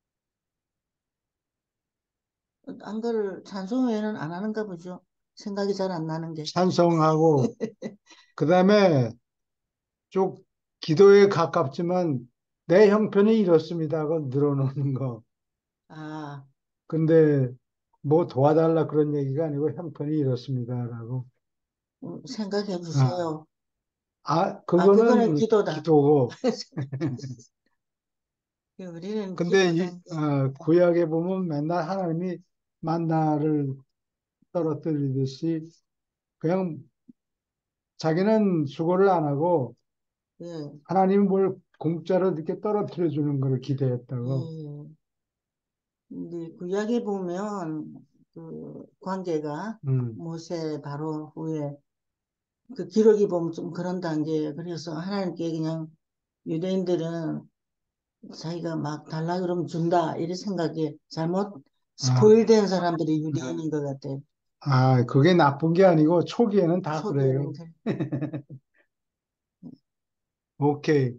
안 그를 찬송 외에는 안 하는가 보죠. 생각이 잘 안 나는 게. 찬송하고 그다음에 쭉 기도에 가깝지만 내 형편이 이렇습니다 하고 늘어놓는 거. 아, 근데 뭐 도와달라 그런 얘기가 아니고 형편이 이렇습니다라고. 생각해 아, 보세요. 그거는 그거는 기도다. 기도고. 우리는 근데 기도다. 구약에 보면 맨날 하나님이 만나를 떨어뜨리듯이 그냥 자기는 수고를 안 하고 예, 하나님이 뭘 공짜로 이렇게 떨어뜨려 주는 걸 기대했다고. 예. 근데 구약에 보면 그 관계가 음. 모세 바로 후에 그 기록이 보면 좀 그런 단계예요. 그래서 하나님께 그냥 유대인들은 자기가 막 달라 그러면 준다 이런 생각에 잘못 아, 스포일된 사람들이 유대인인 것 같아요. 그게 나쁜 게 아니고 초기에는 다 초기에는 그래요. 그래. 오케이.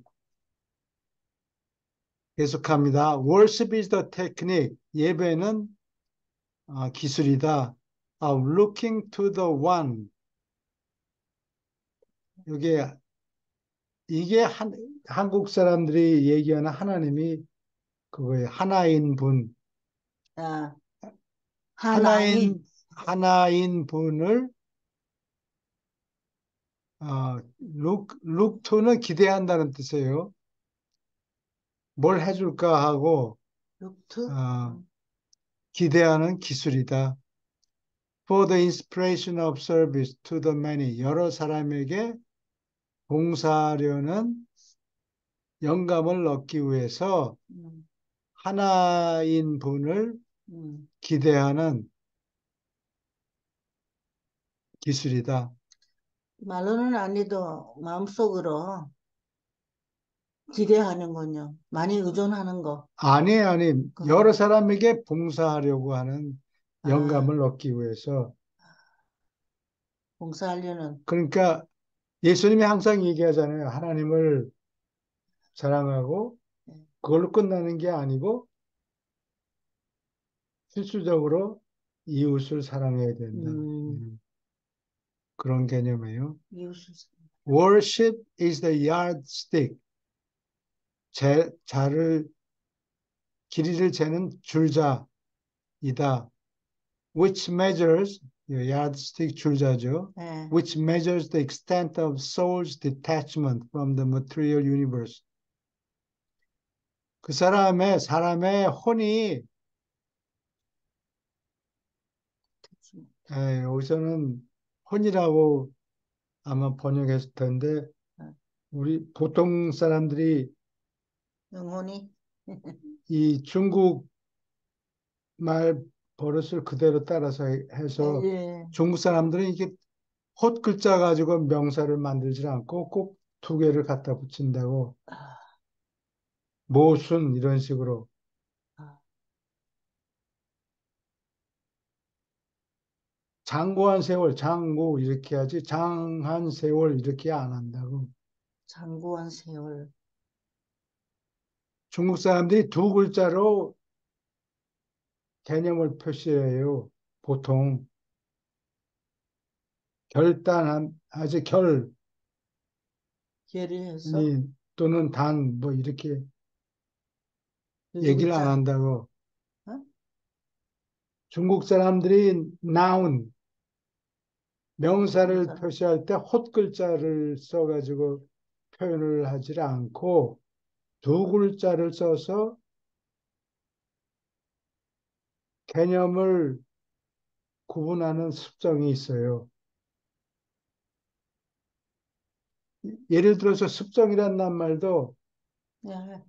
계속합니다. Worship is the technique. 예배는 기술이다. Looking to the one. 이게 이게 한국 사람들이 얘기하는 하나님이 그거예요. 하나인 분. 아, 하나인 하나인 분을 look to는 기대한다는 뜻이에요. 뭘 해줄까 하고 루트 어, 기대하는 기술이다. For the inspiration of service to the many. 여러 사람에게 봉사하려는 영감을 얻기 위해서 음, 하나인 분을 음. 기대하는 기술이다. 말로는 안 해도 마음속으로 기대하는군요. 많이 의존하는 거. 아니, 여러 그거. 사람에게 봉사하려고 하는 아, 영감을 얻기 위해서. 봉사하려는 그러니까 예수님이 항상 얘기하잖아요. 하나님을 사랑하고 예. 그걸로 끝나는 게 아니고 필수적으로 이웃을 사랑해야 된다. 음, 그런 개념이에요. 이웃을 Worship is the yardstick. 자를 길이를 재는 줄자이다. Which measures, yardstick 줄자죠. 예. Which measures the extent of soul's detachment from the material universe. 사람의 혼이, 여기서는 혼이라고 아마 번역했을 텐데, 어, 우리 보통 사람들이 영혼이 이 중국 말 버릇을 그대로 따라서 예, 해서 예. 중국 사람들은 이게 헛 글자 가지고 명사를 만들지 않고 꼭 두 개를 갖다 붙인다고 아, 모순 이런 식으로 아, 장구한 세월 장구 이렇게 하지 장한 세월 이렇게 안 한다고. 장구한 세월. 중국 사람들이 두 글자로 개념을 표시해요. 보통 결단한 아주 결이 결의해서 또는 단 뭐 이렇게 두 얘기를 안 글자. 한다고. 어? 중국 사람들이 noun 명사를 명사. 표시할 때 헛글자를 써가지고 표현을 하지 않고 두 글자를 써서 개념을 구분하는 습성이 있어요. 예를 들어서 습성이란 말도 예,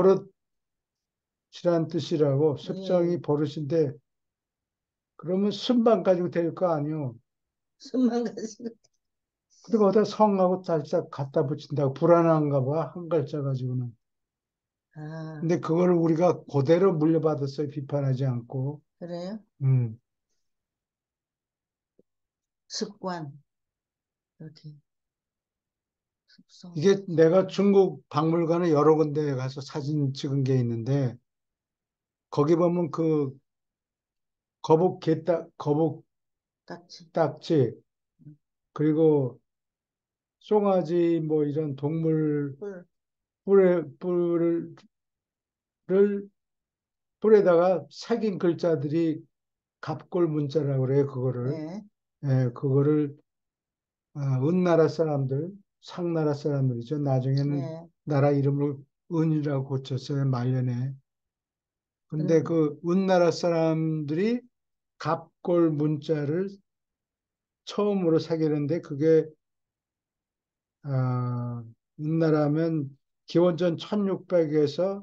버릇이란 뜻이라고 예. 습성이 버릇인데 그러면 순방 가지고 될 거 아니요. 숨만 가지고. 그리고 어디다 성하고 살짝 갖다 붙인다고 불안한가 봐. 한 글자 가지고는. 아, 근데 그걸 우리가 그대로 물려받았어요. 비판하지 않고. 그래요? 음. 습관. 이렇게. 습성. 이게 내가 중국 박물관에 여러 군데 가서 사진 찍은 게 있는데 거기 보면 그 거북 딱지. 딱지 그리고 송아지 뭐 이런 동물 뿔. 뿔을 뿔에다가 새긴 글자들이 갑골 문자라고 그래요. 그거를. 네, 예, 그거를 은나라 사람들, 상나라 사람들이죠. 나중에는 네. 나라 이름을 은이라고 고쳤어요. 말년에. 근데 은, 그 은나라 사람들이 갑골 문자를 처음으로 새기는데 그게 은나라면 기원전 1600에서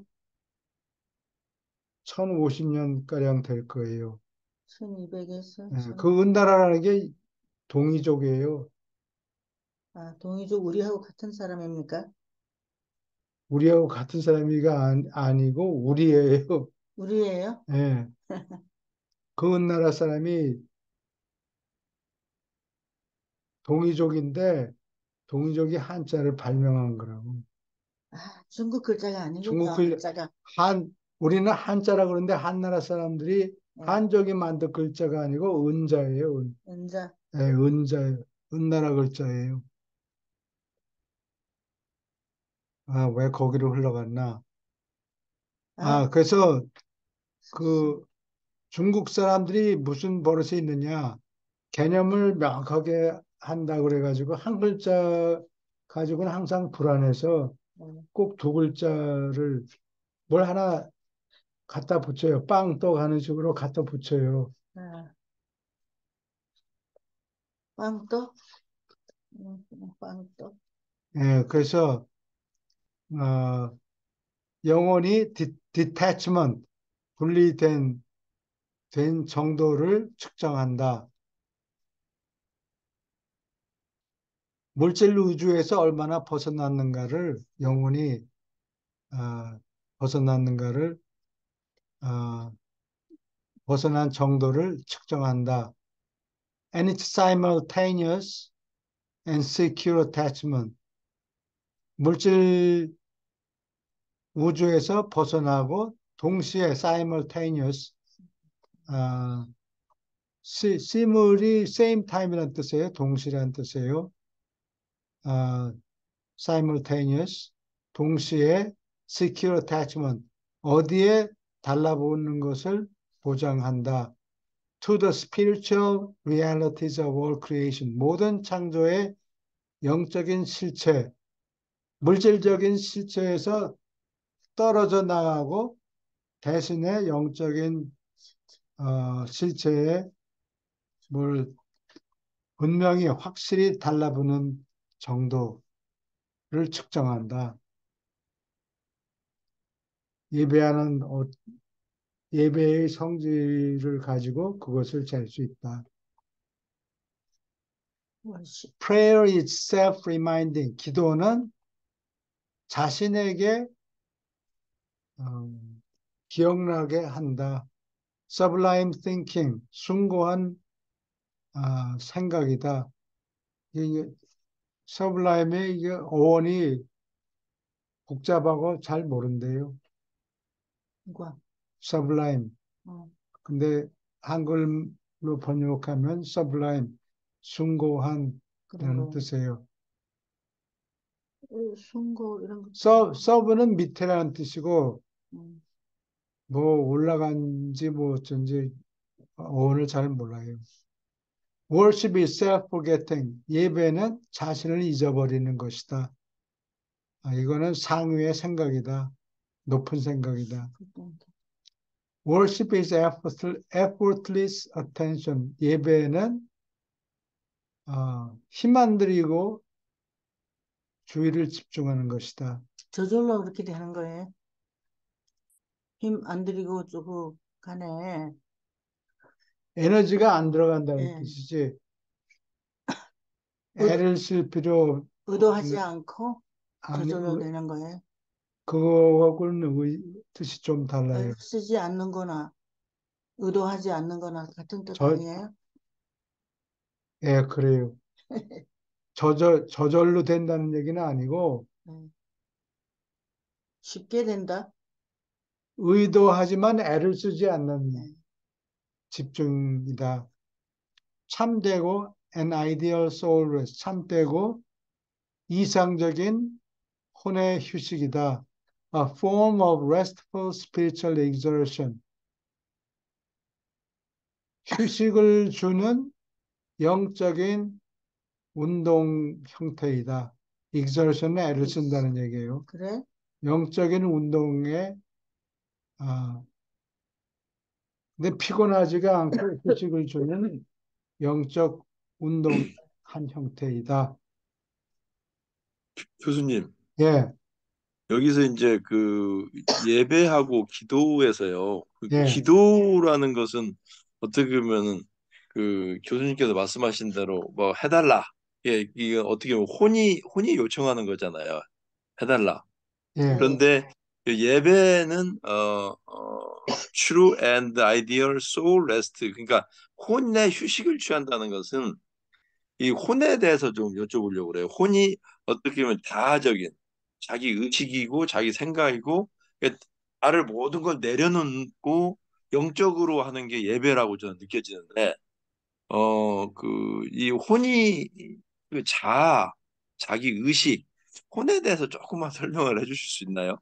1050년가량 될 거예요. 1200에서 예, 그 1600. 은나라라는 게 동이족이에요. 아, 동이족 우리하고 같은 사람입니까? 우리하고 같은 사람이가 아니고 우리예요. 우리예요? 예, 그 은나라 사람이 동이족인데 동이족이 한자를 발명한 거라고. 아, 중국 글자가 아니군요. 중국 글 한자가. 우리는 한자라 그러는데 한나라 사람들이 네, 한족이 만든 글자가 아니고 은자예요. 은자. 예, 은자예요. 은나라 글자예요. 왜 거기로 흘러갔나? 아, 그래서 씁쓸. 그 중국 사람들이 무슨 버릇이 있느냐? 개념을 명확하게 한다 그래가지고 한 글자 가지고는 항상 불안해서 네. 꼭 두 글자를 뭘 하나 갖다 붙여요. 빵떡 하는 식으로 갖다 붙여요. 아, 빵떡? 빵떡. 예, 그래서 어, 영혼이 detachment, 분리된 정도를 측정한다. 물질 우주에서 얼마나 벗어났는가를 영혼이 벗어났는가를 어, 벗어난 정도를 측정한다. And it's simultaneous and secure attachment. 물질 우주에서 벗어나고 동시에 simultaneous 아, 시물이 same time이라는 뜻이에요. 동시라는 뜻이에요. 아, simultaneous 동시에 secure attachment 어디에 달라붙는 것을 보장한다. To the spiritual realities of all creation 모든 창조의 영적인 실체 물질적인 실체에서 떨어져 나가고 대신에 영적인 실체에 뭘 분명히 확실히 달라붙는 정도를 측정한다. 예배하는 예배의 성질을 가지고 그것을 잴 수 있다. 월십. Prayer is self-reminding. 기도는 자신에게 어, 기억나게 한다. Sublime thinking, 숭고한 생각이다. 이게 서블라임의 이게 어원이 복잡하고 잘 모른대요. 이과. 서블라임. 어, 근데 한글로 번역하면 서블라임, 숭고한 그런 이라는 거. 뜻이에요. 순고 이런 거. 서브는 밑에라는 뜻이고 음, 뭐 올라간지 뭐 어쩐지 어원을 잘 몰라요. Worship is self-forgetting. 예배는 자신을 잊어버리는 것이다. 이거는 상위의 생각이다. 높은 생각이다. 그때. Worship is effortless attention. 예배는 힘 안 들이고 주의를 집중하는 것이다. 저절로 그렇게 되는 거예요. 힘 안 들이고 쭉 가네. 에너지가 안 들어간다는 예. 뜻이지. 의, 애를 쓸 필요 의도하지 없는, 않고 아니, 저절로 되는 거예요. 그거하고는 뜻이 좀 애를 달라요. 쓰지 않는 거나 의도하지 않는 거나 같은 뜻 저, 아니에요? 예, 그래요. 저절로 된다는 얘기는 아니고, 예. 쉽게 된다. 의도하지만 애를 쓰지 않는 예. 집중이다. 참되고, an ideal soul rest. 참되고, 이상적인 혼의 휴식이다. A form of restful spiritual exertion. 휴식을 주는 영적인 운동 형태이다. exertion에 애를 쓴다는 얘기예요. 그래? 영적인 운동에, 아, 근데 피곤하지가 않고 휴식을 주는 영적 운동의 한 형태이다. 교수님, 예, 여기서 이제 그 예배하고 기도에서요. 그 예, 기도라는 것은 어떻게 보면은 그 교수님께서 말씀하신 대로 뭐 해달라. 예, 이게 어떻게 보면 혼이 요청하는 거잖아요. 해달라. 예, 네. 그런데 그 예배는 true and ideal soul rest, 그러니까 혼의 휴식을 취한다는 것은 이 혼에 대해서 좀 여쭤보려고 그래요. 혼이 어떻게 보면 다적인 자기 의식이고 자기 생각이고, 그러니까 나를 모든 걸 내려놓고 영적으로 하는 게 예배라고 저는 느껴지는데, 이 혼이 그 자기 의식, 혼에 대해서 조금만 설명을 해주실 수 있나요?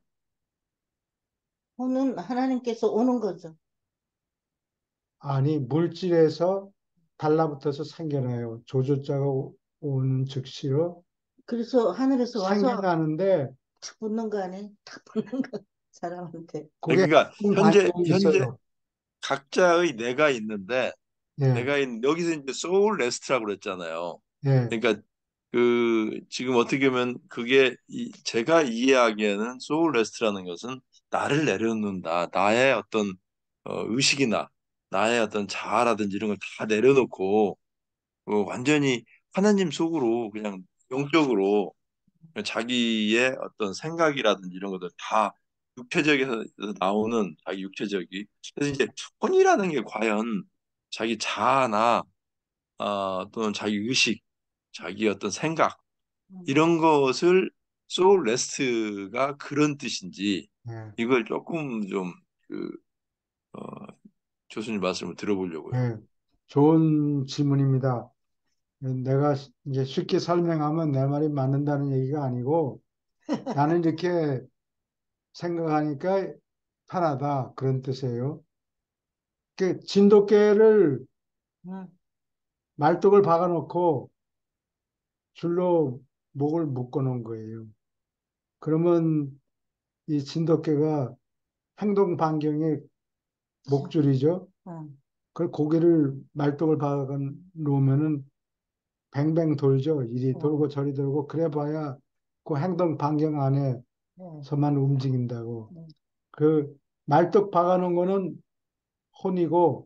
혼은 하나님께서 오는 거죠. 아니, 물질에서 달라붙어서 생겨나요. 조조자가 오는 즉시로 그래서 하늘에서 와서 생겨나는데, 탁 붙는 거 아니에요? 탁 붙는 거 사람한테. 그게 그러니까 반경이 현재 있어요. 각자의 내가 있는데, 예, 여기서 이제 소울 레스트라고 그랬잖아요. 예, 그러니까 그 지금 어떻게 보면 그게 제가 이해하기에는 소울 레스트라는 것은 나를 내려놓는다. 나의 어떤 의식이나 나의 어떤 자아라든지 이런 걸 다 내려놓고 완전히 하나님 속으로 그냥 영적으로 자기의 어떤 생각이라든지 이런 것들 다 육체적에서 나오는 자기 육체적이, 그래서 이제 혼이라는 게 과연 자기 자아나 또는 자기 의식, 자기 어떤 생각 음. 이런 것을 소울 레스트가 그런 뜻인지 예, 이걸 조금 좀 그, 어, 교수님 말씀을 들어보려고요. 예. 좋은 질문입니다. 내가 이제 쉽게 설명하면 내 말이 맞는다는 얘기가 아니고 나는 이렇게 생각하니까 편하다. 그런 뜻이에요. 그 진돗개를 음. 말뚝을 박아놓고 줄로 목을 묶어 놓은 거예요. 그러면 이 진돗개가 행동 반경이 목줄이죠. 음. 그 고개를 말뚝을 박아 놓으면은 뱅뱅 돌죠. 이리 돌고 음. 저리 돌고 그래 봐야 그 행동 반경 네. 안에서만 움직인다고. 네. 그 말뚝 박아 놓은 거는 혼이고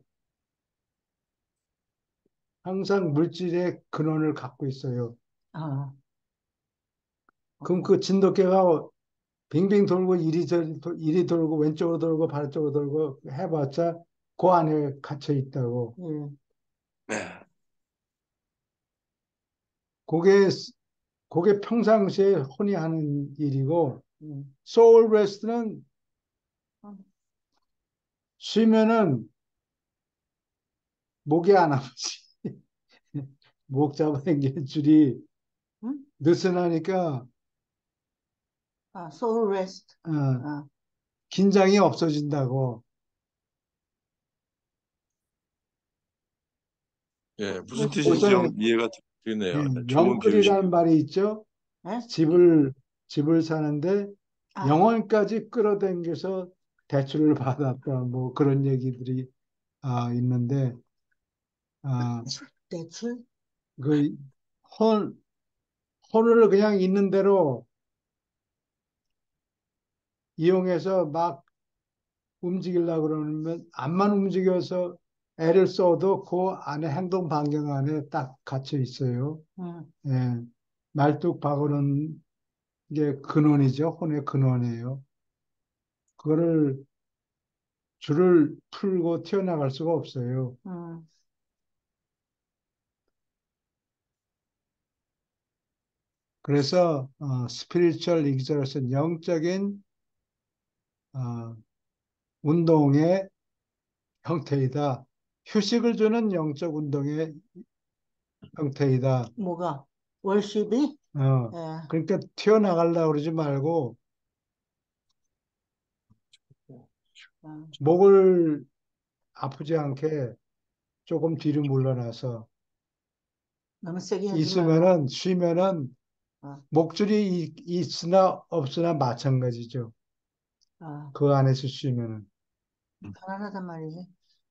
항상 물질의 근원을 갖고 있어요. 아, 그럼 어. 그 진돗개가 빙빙 돌고 이리 돌고 왼쪽으로 돌고 반쪽으로 돌고 해봤자 그 안에 갇혀 있다고. 예. 네. 그게 그게 평상시에 혼이 하는 일이고 음. 소울 레스트는 음. 쉬면은 목이 안 아프지. 목 잡아당기는 줄이 음? 느슨하니까 아, soul rest. 어, 아, 긴장이 없어진다고. 예, 무슨 뜻인지 우선 좀 이해가 되네요. 네, 좋은 영끌이라는 비유시네요. 말이 있죠. 예? 집을 사는데 아, 영혼까지 끌어당겨서 대출을 받았다. 뭐 그런 얘기들이 있는데 아, 대출? 그 혼, 혼을 그냥 있는 대로 이용해서 막 움직이려고 그러면 안만 움직여서 애를 써도 그 안에 행동 반경 안에 딱 갇혀 있어요. 음. 예. 말뚝 박으는 게 근원이죠. 혼의 근원이에요. 그거를 줄을 풀고 튀어나갈 수가 없어요. 음. 그래서 spiritual exertion, 영적인 어, 운동의 형태이다. 휴식을 주는 영적 운동의 형태이다. 뭐가? 월십이? 어, 예. 그러니까 튀어나가려고 그러지 말고 음. 목을 아프지 않게 조금 뒤로 물러나서 너무 세게 하지 말고. 있으면은 쉬면은 어, 목줄이 있으나 없으나 마찬가지죠. 아, 그 안에서 쉬면은 편안하단 말이지.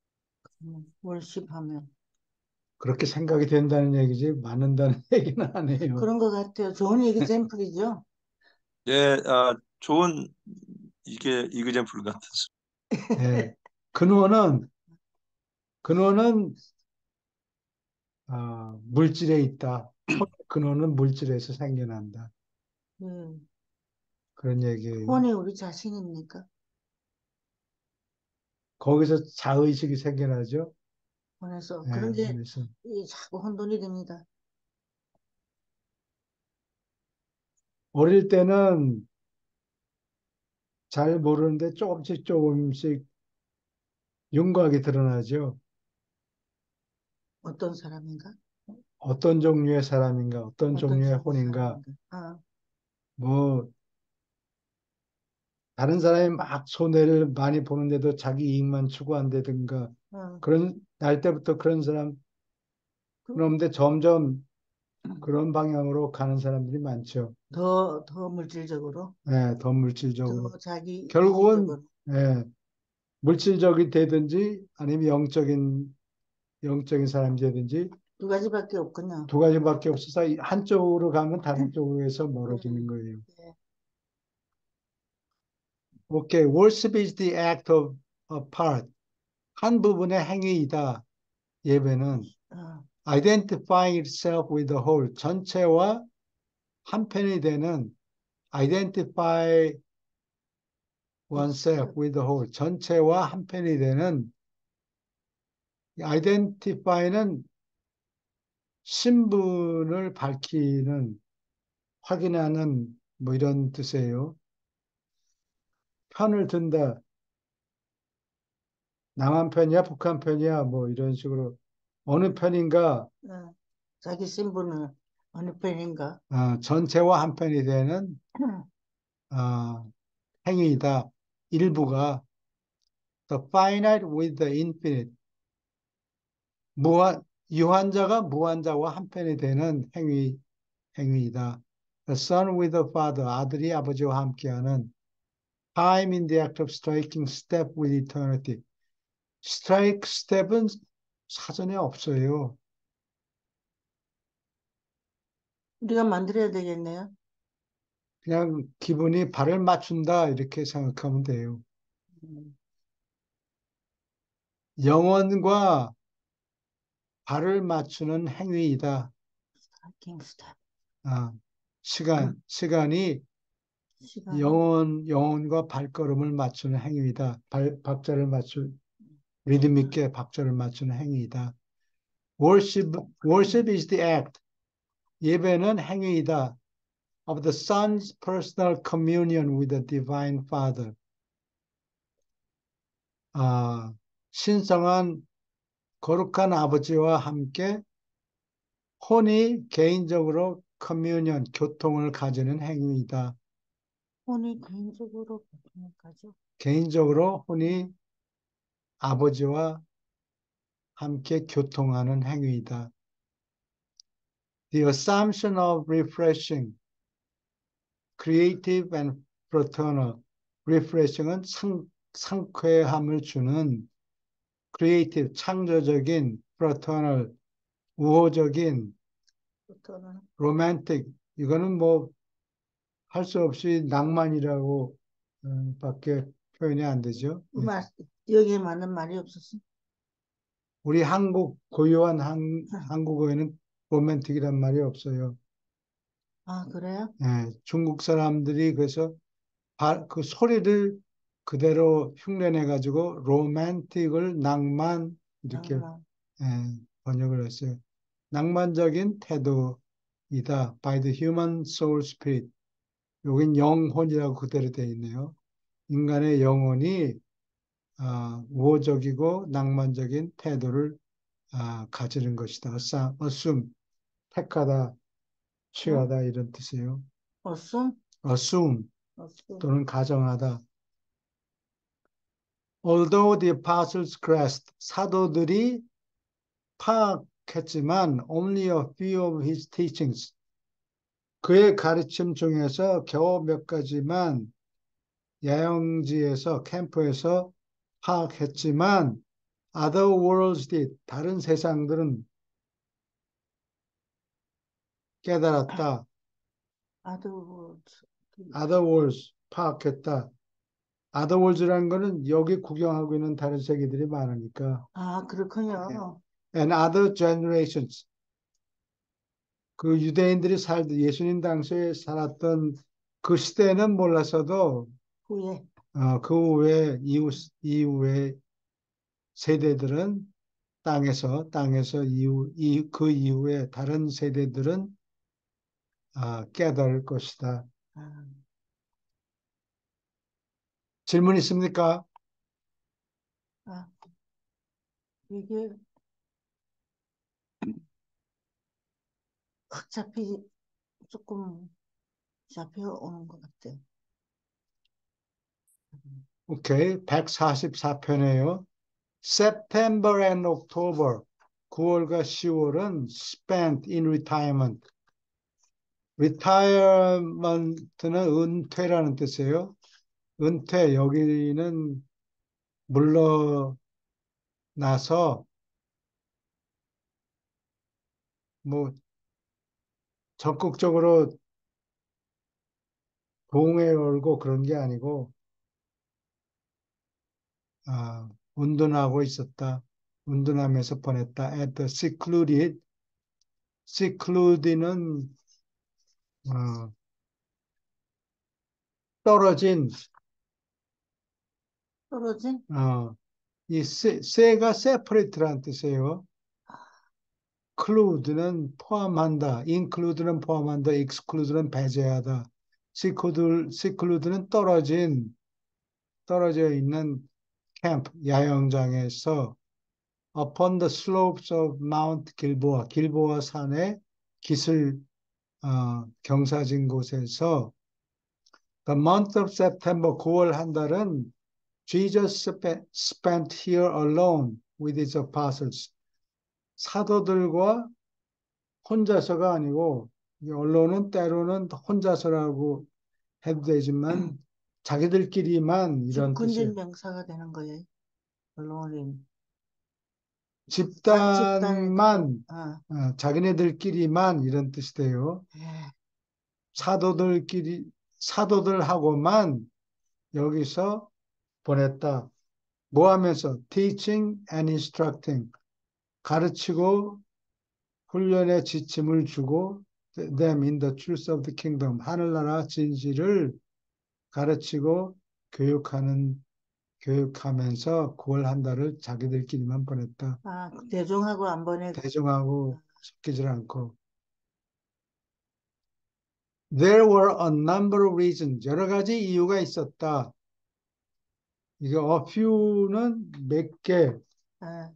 월십하면. 그렇게 생각이 된다는 얘기지 맞는다는 얘기는 아니에요. 그런 것 같아요. 좋은 얘기샘플이죠. 예, 좋은 이게 이그젠플 같은. 예. 근원은 근원은 물질에 있다. 근원은 물질에서 생겨난다. 음, 그런 얘기예요. 혼이 우리 자신입니까? 거기서 자의식이 생겨나죠. 혼에서. 예, 그런 게 그래서 자꾸 혼돈이 됩니다. 어릴 때는 잘 모르는데 조금씩 조금씩 윤곽이 드러나죠. 어떤 사람인가? 어떤 종류의 사람인가, 어떤 어떤 종류의 식의 혼인가, 사람인가? 아, 뭐 다른 사람이 막 손해를 많이 보는데도 자기 이익만 추구한다든가 어, 그런 날 때부터 그런 사람 그, 그런데 점점 그런 방향으로 가는 사람들이 많죠. 더 물질적으로, 예, 더 물질적으로. 더 자기 결국은 이기적으로. 예, 물질적이 되든지 아니면 영적인 사람이 되든지 두 가지밖에 없군요. 두 가지밖에 없어서 한쪽으로 가면 다른 쪽으로 해서 멀어지는 음, 거예요. 예. 오케이. Worship is the act of a part. 한 부분의 행위이다. 예배는 어, identifying itself with the whole. 전체와 한편이 되는 identify oneself with the whole. 전체와 한편이 되는 identify는 신분을 밝히는 확인하는 뭐 이런 뜻이에요. 편을 든다. 남한 편이야, 북한 편이야, 뭐 이런 식으로 어느 편인가 어, 자기 신분을 어느 편인가? 전체와 한 편이 되는 어, 행위이다. 일부가 the finite with the infinite 유한자가 무한자와 한 편이 되는 행위이다. The son with the father 아들이 아버지와 함께하는 time in the act of striking step with eternity. strike step은 사전에 없어요. 우리가 만들어야 되겠네요. 그냥 기분이 발을 맞춘다 이렇게 생각하면 돼요. 음, 영혼과 발을 맞추는 행위이다. 킹스타. 아, 시간이 시간, 영혼과 발걸음을 맞추는 행위이다. 박자를 리듬 있게 박자를 맞추는 행위이다. Worship is the act. 예배는 행위이다. Of the Son's personal communion with the Divine Father. 신성한 거룩한 아버지와 함께 혼이 개인적으로 커뮤니언, 교통을 가지는 행위이다. 혼이 개인적으로 가죠. 개인적으로 혼이 아버지와 함께 교통하는 행위이다. The assumption of refreshing, creative and fraternal. refreshing은 상쾌함을 주는 creative, 창조적인, fraternal, 우호적인, 부터는 romantic. 이거는 뭐 할 수 없이 낭만이라고 밖에 표현이 안 되죠. 그 여기에 맞는 말이 없었어. 우리 한국 고유한 한국어에는 로맨틱이란 말이 없어요. 아, 그래요? 예, 중국 사람들이 그래서 그 소리를 그대로 흉내내 가지고 로맨틱을 낭만 이렇게 낭만. 번역을 했어요. 낭만적인 태도이다. By the human soul spirit. 여긴 영혼이라고 그대로 되어 있네요. 인간의 영혼이 우호적이고 낭만적인 태도를 가지는 것이다. assume, 택하다, 응? 취하다 이런 뜻이에요. 어순? assume 어순. 또는 가정하다. Although the apostles' crest, 사도들이 파악했지만 only a few of his teachings. 그의 가르침 중에서 겨우 몇 가지만 야영지에서 캠프에서 파악했지만 other worlds did. 다른 세상들은 깨달았다. 아들, other worlds 파악했다. other worlds라는 거는 여기 구경하고 있는 다른 세계들이 많으니까. 아, 그렇군요. and other generations. 그 유대인들이 예수님 당시에 살았던 그 시대는 몰랐어도 후에. 그 후에 이후의 세대들은 땅에서 그 이후에 다른 세대들은 깨달을 것이다. 아, 질문 있습니까? 아, 이게 확 조금 잡혀오는 것 같아. 오케이. 144편이에요. September and October. 9월과 10월은 spent in retirement. retirement는 은퇴라는 뜻이에요. 은퇴, 여기는 물러나서 뭐 적극적으로 동에 걸고 그런 게 아니고 운동하고 있었다. 운동하면서 보냈다. At the secluded. secluded는 어, 떨어진 떨어진? 이 세가 separate라는 뜻이에요. clude는 포함한다. include는 포함한다. exclude는 배제하다. seclude는 떨어져 있는 캠프, 야영장에서 upon the slopes of Mount Gilboa, 길보아 산의 기슭 경사진 곳에서 the month of September, 9월 한 달은 Jesus spent here alone with his apostles. 사도들과 혼자서가 아니고 언론은 때로는 혼자서라고 해도 되지만 자기들끼리만 이런 뜻이에요. 군진 명사가 되는 거예요. 언론인. 집단만 아, 자기네들끼리만 이런 뜻이 돼요. 예. 사도들하고만 여기서 보냈다. 뭐 하면서? teaching and instructing. 가르치고 훈련의 지침을 주고 them in the truth of the kingdom. 하늘나라 진실을 가르치고 교육하면서 9월 한 달을 자기들끼리만 보냈다. 아, 대중하고 안 보내고. 대중하고 섞이질 않고. There were a number of reasons. 여러 가지 이유가 있었다. 이게 a few는 몇 개, 아,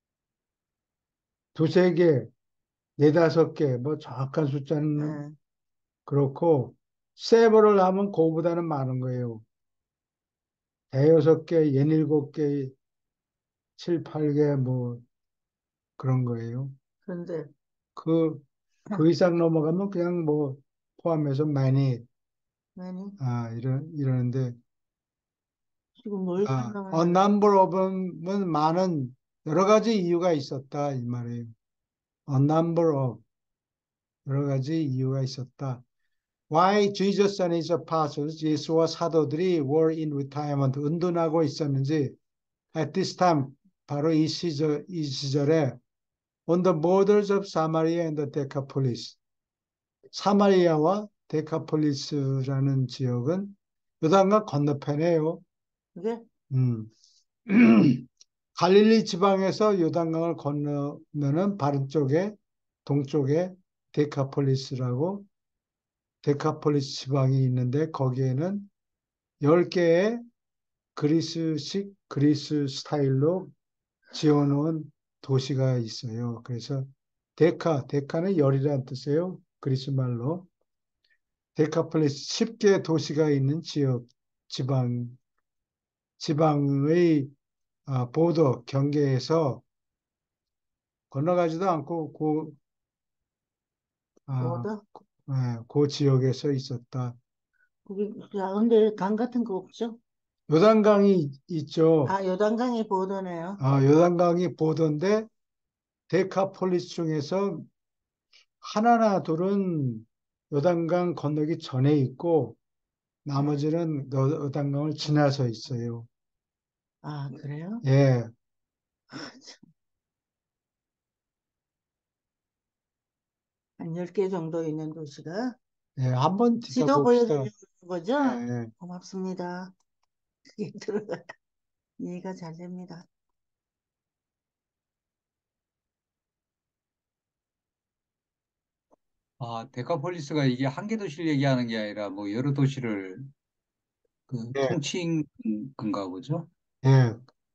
두세 개, 네다섯 개, 뭐 정확한 숫자는 아, 그렇고 several 하면 그거보다는 많은 거예요. 대여섯 개, 예닐곱 개, 칠, 팔 개, 뭐 그런 거예요. 그런데 그 이상 넘어가면 그냥 뭐 포함해서 많이 많이 이러는데 지금 뭘 a 설명하는? number of은 많은 여러 가지 이유가 있었다 이 말이에요. a number of 여러 가지 이유가 있었다. Why Jesus and his apostles, 예수와 사도들이 were in retirement, 은둔하고 있었는지 at this time, 바로 이 시절에 on the borders of Samaria and the Decapolis. 사마리아와 데카폴리스라는 지역은 요단강 건너편이에요. 그게 음. 갈릴리 지방에서 요단강을 건너면은 바른 쪽에 동쪽에 데카폴리스라고 데카폴리스 지방이 있는데 거기에는 10개의 그리스 스타일로 지어놓은 도시가 있어요. 그래서 데카는 열이라는 뜻이에요. 그리스 말로. 데카폴리스 10개 도시가 있는 지방의 보더 경계에서 건너가지도 않고 아, 뭐다? 그 지역에서 있었다. 거기, 야, 근데 강 같은 거 없죠? 요단강이 있죠. 아, 요단강이 보도네요. 요단강이 보던데 데카폴리스 중에서 하나나 둘은 요단강 건너기 전에 있고 네. 나머지는 요단강을 지나서 있어요. 아, 그래요? 예, 한 10개 정도 있는 도시가 예, 한번 지도 뒤져봅시다. 보여드리는 거죠? 예, 고맙습니다. 그게 들어가 이해가 잘 됩니다. 아, 데카폴리스가 이게 한 개 도시를 얘기하는 게 아니라 뭐 여러 도시를 그 예, 통칭 건가 보죠? 예.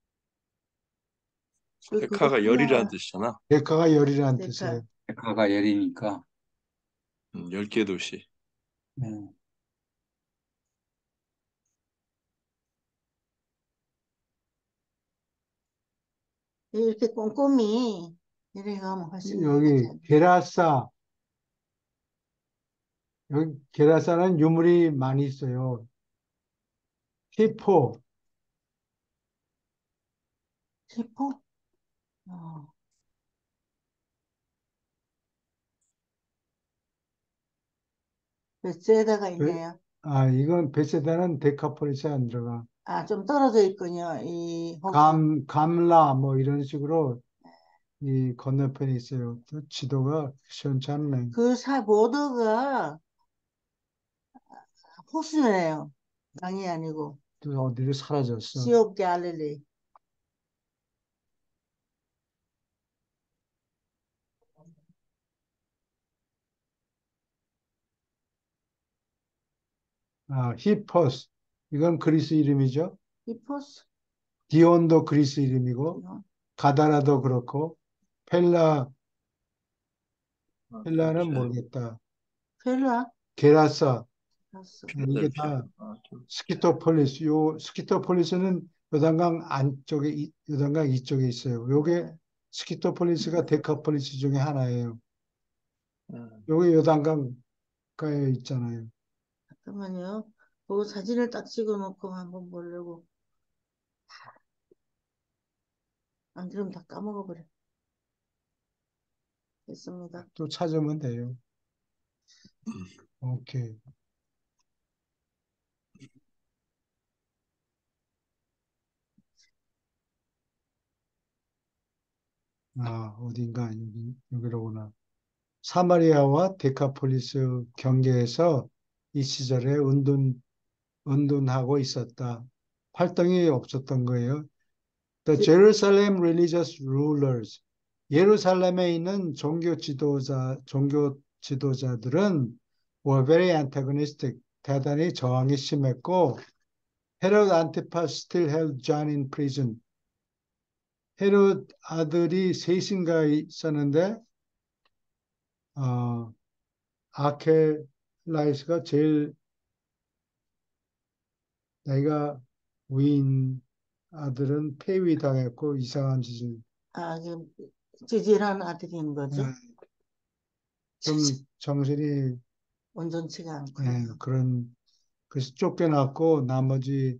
백화가 열이라는 그렇구나. 뜻이잖아. 데카가 열이라는 그러니까 뜻이에요. 데카가 열이니까. 10개 도시. 네. 이렇게 꼼꼼히 이래 가면 훨씬 이해가 여기 잘 돼. 여기 게라사는 유물이 많이 있어요. 히포, 셰포? 어, 베스에다가 베- 있네요. 이건 베세다는 데카폴리스에 안 들어가. 아, 좀 떨어져 있군요. 이 호수. 감라 뭐 이런 식으로 이 건너편에 있어요. 또 지도가 시원치 않네. 보도가 호수네요. 강이 아니고. 또 어디로 사라졌어. Sea of Galilee. 히포스. 이건 그리스 이름이죠. 히포스? 디온도 그리스 이름이고, 가다라도 그렇고, 펠라, 펠라는 모르겠다. 펠라? 게라사. 알았어. 이게 필라델피아. 다 스키토폴리스. 스키토폴리스는 요단강 이쪽에 있어요. 요게 스키토폴리스가 데카폴리스 중에 하나예요. 음. 요게 요단강가에 있잖아요. 잠깐만요. 그 사진을 딱 찍어 놓고 한번 보려고. 안 그러면 다 까먹어 버려. 됐습니다. 또 찾으면 돼요. 오케이. 어딘가, 여기로구나. 사마리아와 데카폴리스 경계에서 이 시절에 은둔하고 있었다. 활동이 없었던 거예요. The 지- Jerusalem religious rulers. 예루살렘에 있는 종교 지도자들은 were very antagonistic. 대단히 저항이 심했고, Herod Antipas still held John in prison. 헤롯 아들이 셋인가 있었는데, 어, 아켈라이스가 제일 나이가 위인 아들은 폐위당했고 이상한 짓을 아, 지질한 아들인 거죠? 예, 좀 정신이 온전치가 않군요. 그런 그래서 쫓겨났고 나머지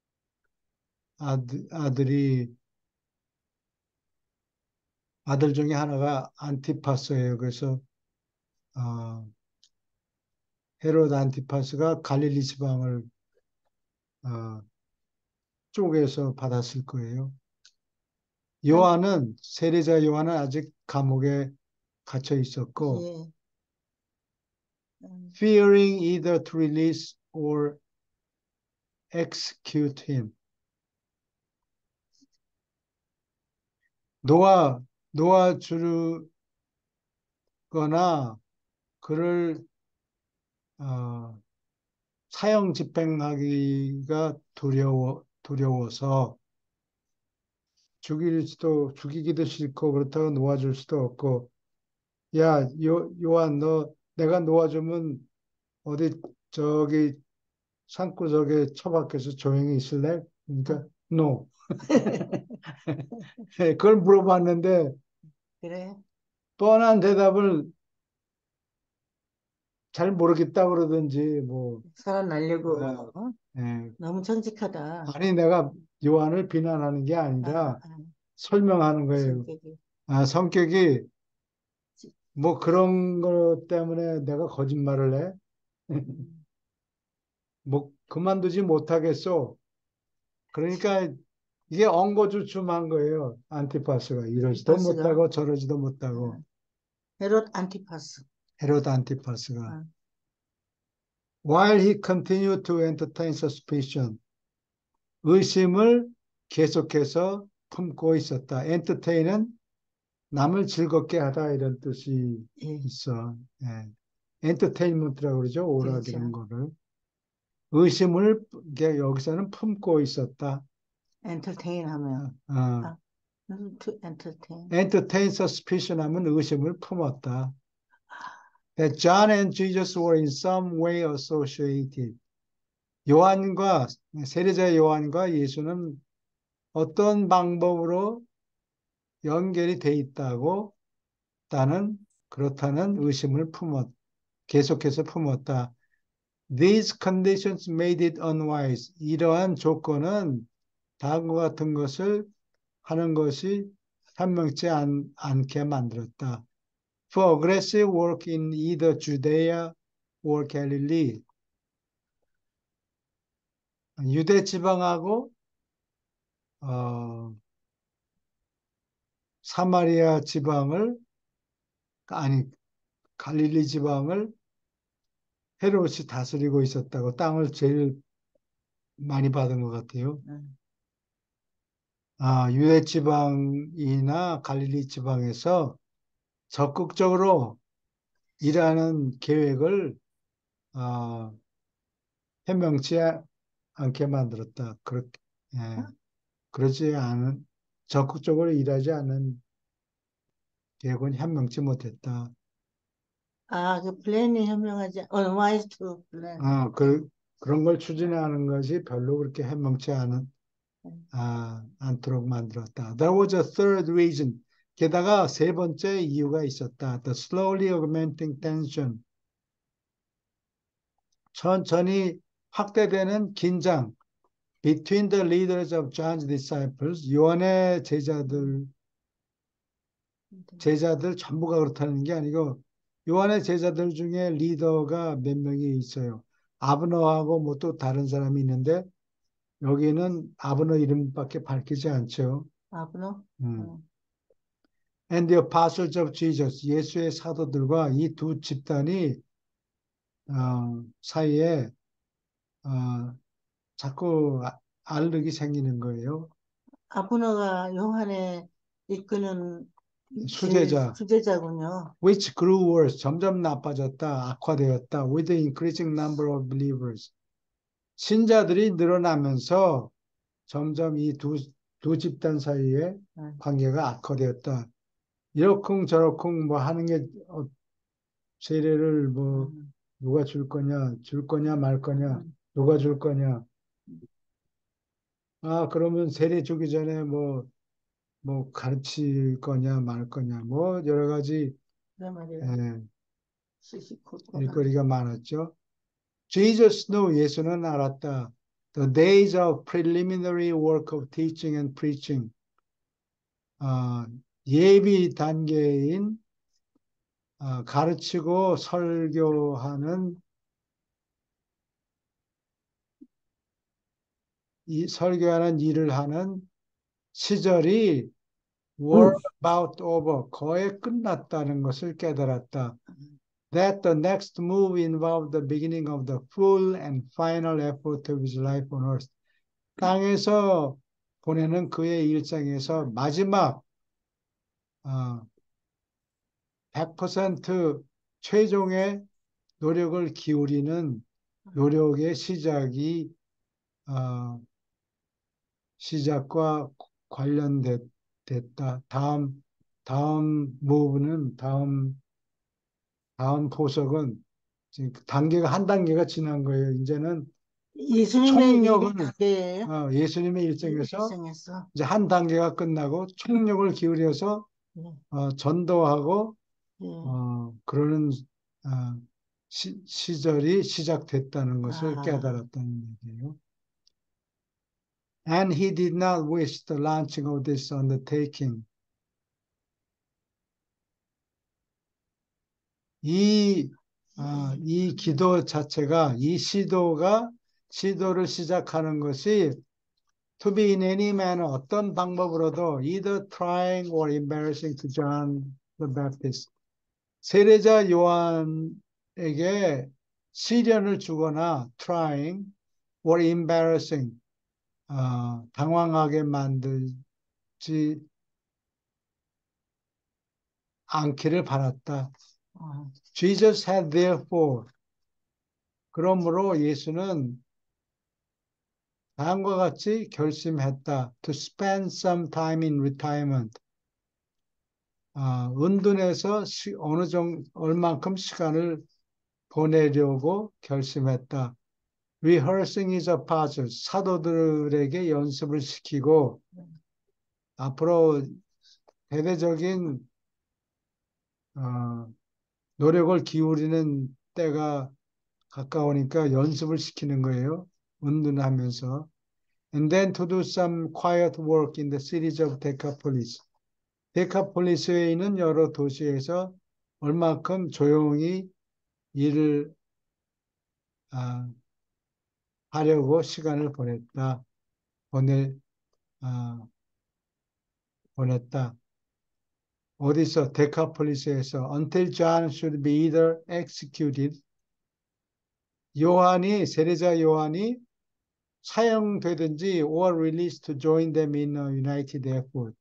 아들이 아들 중에 하나가 안티파스예요. 그래서 어, 헤롯 안티파스가 갈릴리 지방을 어, 쪼개서 받았을 거예요. 세례자 요한은 아직 감옥에 갇혀 있었고 예. 음, fearing either to release or execute him. 놓아, 놓아주거나 그를 어, 사형 집행하기가 두려워서 죽이기도 싫고 그렇다고 놓아줄 수도 없고, 야, 요한, 내가 놓아주면 어디 저기 산구석에 처박혀서 조용히 있을래? 그러니까, no. 그걸 물어봤는데 그래. 뻔한 대답을 잘 모르겠다 그러든지 뭐 살아나려고. 어, 어? 예. 너무 정직하다. 아니 내가 요한을 비난하는 게 아, 아니라 아, 설명하는 거예요. 성격이. 아, 성격이 지- 뭐 그런 것 때문에 내가 거짓말을 해? 음, 뭐 그만두지 못하겠어. 그러니까 이게 엉거주춤한 거예요. 안티파스가 이러지도 안티파스가. 못하고 저러지도 아, 못하고 헤롯 안티파스. 헤롯 안티파스가 아, while he continued to entertain suspicion 의심을 계속해서 품고 있었다. entertain은 남을 즐겁게 하다 이런 뜻이 예, 있어. 예. 엔터테인먼트라고 그러죠. 오락이라는 그렇죠. 거를. 의심을 이게 여기서는 품고 있었다. 엔터테인 하면. 어, 아, to entertain. entertain suspicion 하면 의심을 품었다. That John and Jesus were in some way associated. 요한과 세례자 요한과 예수는 어떤 방법으로 연결이 돼 있다고 나는 그렇다는 의심을 계속해서 품었다. These conditions made it unwise. 이러한 조건은 다음과 같은 것을 하는 것이 현명치 않게 만들었다. For aggressive work in either Judea or Galilee. 유대 지방하고 사마리아 지방을 아니 갈릴리 지방을 헤롯이 다스리고 있었다고 땅을 제일 많이 받은 것 같아요. 음, 유대 지방이나 갈릴리 지방에서 적극적으로 일하는 계획을 어, 현명치 않게 만들었다. 어? 예, 그러지 않은 적극적으로 일하지 않은 계획은 현명치 못했다. 아, 그 플랜이 현명하지, unwise to plan. 어, 그런 걸 추진하는 것이 별로 그렇게 현명치 않도록 만들었다. There was a third reason. 게다가 세 번째 이유가 있었다. The slowly augmenting tension. 천천히 확대되는 긴장. Between the leaders of John's disciples. 요한의 제자들 전부가 그렇다는 게 아니고 요한의 제자들 중에 리더가 몇 명이 있어요. 아브너하고 뭐 또 다른 사람이 있는데 여기는 아브너 이름밖에 밝히지 않죠. 아브노? 음. And the apostles of Jesus, 예수의 사도들과 이 두 집단이 사이에 자꾸 알력이 생기는 거예요. 아브노가 요한의 이끄는 제일 수제자, 수제자군요. which grew worse, 점점 나빠졌다, 악화되었다, with the increasing number of believers. 신자들이 늘어나면서 점점 이 두 집단 사이에 관계가 악화되었다. 이러쿵저러쿵 뭐 하는 게 세례를 뭐 누가 줄 거냐 말 거냐 누가 줄 거냐 그러면 세례 주기 전에 뭐 가르칠 거냐 말 거냐 뭐 여러 가지 그래 말이에요. 예, 시시콜콜한. 일거리가 많았죠. Jesus knew 예수는 알았다. The days of preliminary work of teaching and preaching 예비 단계인 가르치고 설교하는 설교하는 일을 하는 시절이 were about over, 거의 끝났다는 것을 깨달았다. That the next move involved the beginning of the full and final effort of his life on earth. 땅에서 보내는 그의 일생에서 마지막 100% 최종의 노력을 기울이는 노력의 시작과 관련됐다. 다음 무브는 다음 포석은 지금 단계가 한 단계가 지난 거예요. 이제는 예수님의 예비 총력을 단계예요? 예수님의 일생에서 일생에서. 이제 한 단계가 끝나고 총력을 기울여서 예, 전도하고 예. 그러는 시절이 시작됐다는 것을 아, 깨달았다는 얘기예요. And he did not wish the launching of this undertaking. 이 기도 자체가, 이 시도를 시작하는 것이 to be in any manner, 어떤 방법으로도 either trying or embarrassing to John the Baptist. 세례자 요한에게 시련을 주거나 trying or embarrassing, 당황하게 만들지 않기를 바랐다. 아, Jesus had therefore, 그러므로 예수는 다음과 같이 결심했다. To spend some time in retirement. 은둔해서 얼만큼 시간을 보내려고 결심했다. Rehearsing his apostles. 사도들에게 연습을 시키고 앞으로 대대적인 노력을 기울이는 때가 가까우니까 연습을 시키는 거예요. 은둔하면서. And then to do some quiet work in the cities of Decapolis. 데카폴리스에 있는 여러 도시에서 얼마큼 조용히 일을 하려고 시간을 보냈다. 어디서? 데카폴리스에서. Until John should be either executed. 세례자 요한이 사형되든지 or released to join them in a united effort.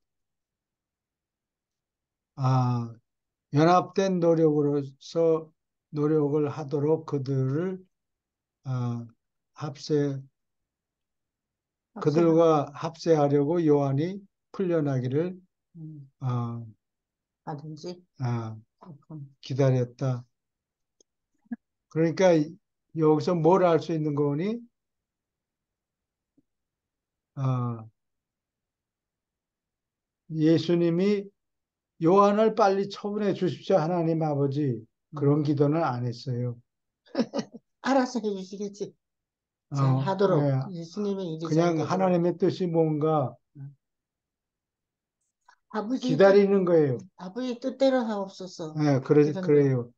연합된 노력을 하도록 그들을 그들과 합세하려고 요한이 풀려나기를 하든지. 기다렸다. 그러니까 여기서 뭘 알 수 있는 거니? 예수님이 요한을 빨리 처분해 주십시오, 하나님 아버지. 그런 기도는 안 했어요. 알아서 해주시겠지. 잘 하도록. 네. 예수님의 일이 잘 그냥 되도록. 하나님의 뜻이 뭔가 아버지 기다리는 거예요. 아버지 뜻대로 하옵소서. 네, 그래요.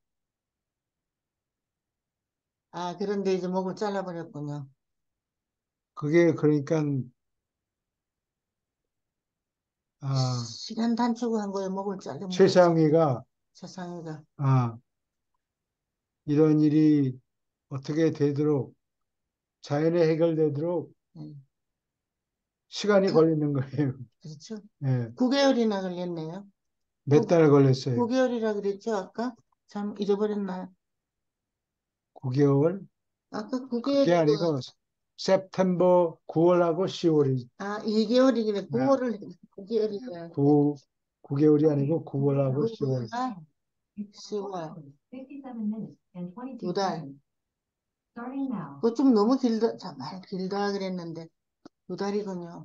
그런데 이제 목을 잘라버렸군요. 그게 그러니까 시간 단축한 거에 목을 자르면 최상위가 최상위가 이런 일이 어떻게 되도록 자연에 해결되도록 시간이 걸리는 거예요. 그렇죠. 네. 9개월이나 걸렸네요. 몇 달 걸렸어요? 9개월이라 그랬죠 아까? 참 잃어버렸나요? 9개월? 아까 그게 9개월이고 아니고 September 9월하고 10월이 2개월이길래 9월을 9개월이래. 9개월이 아니고 9월하고 10월. 10월 2달. 그거 좀 너무 길다. 말 길다 그랬는데 2달이군요.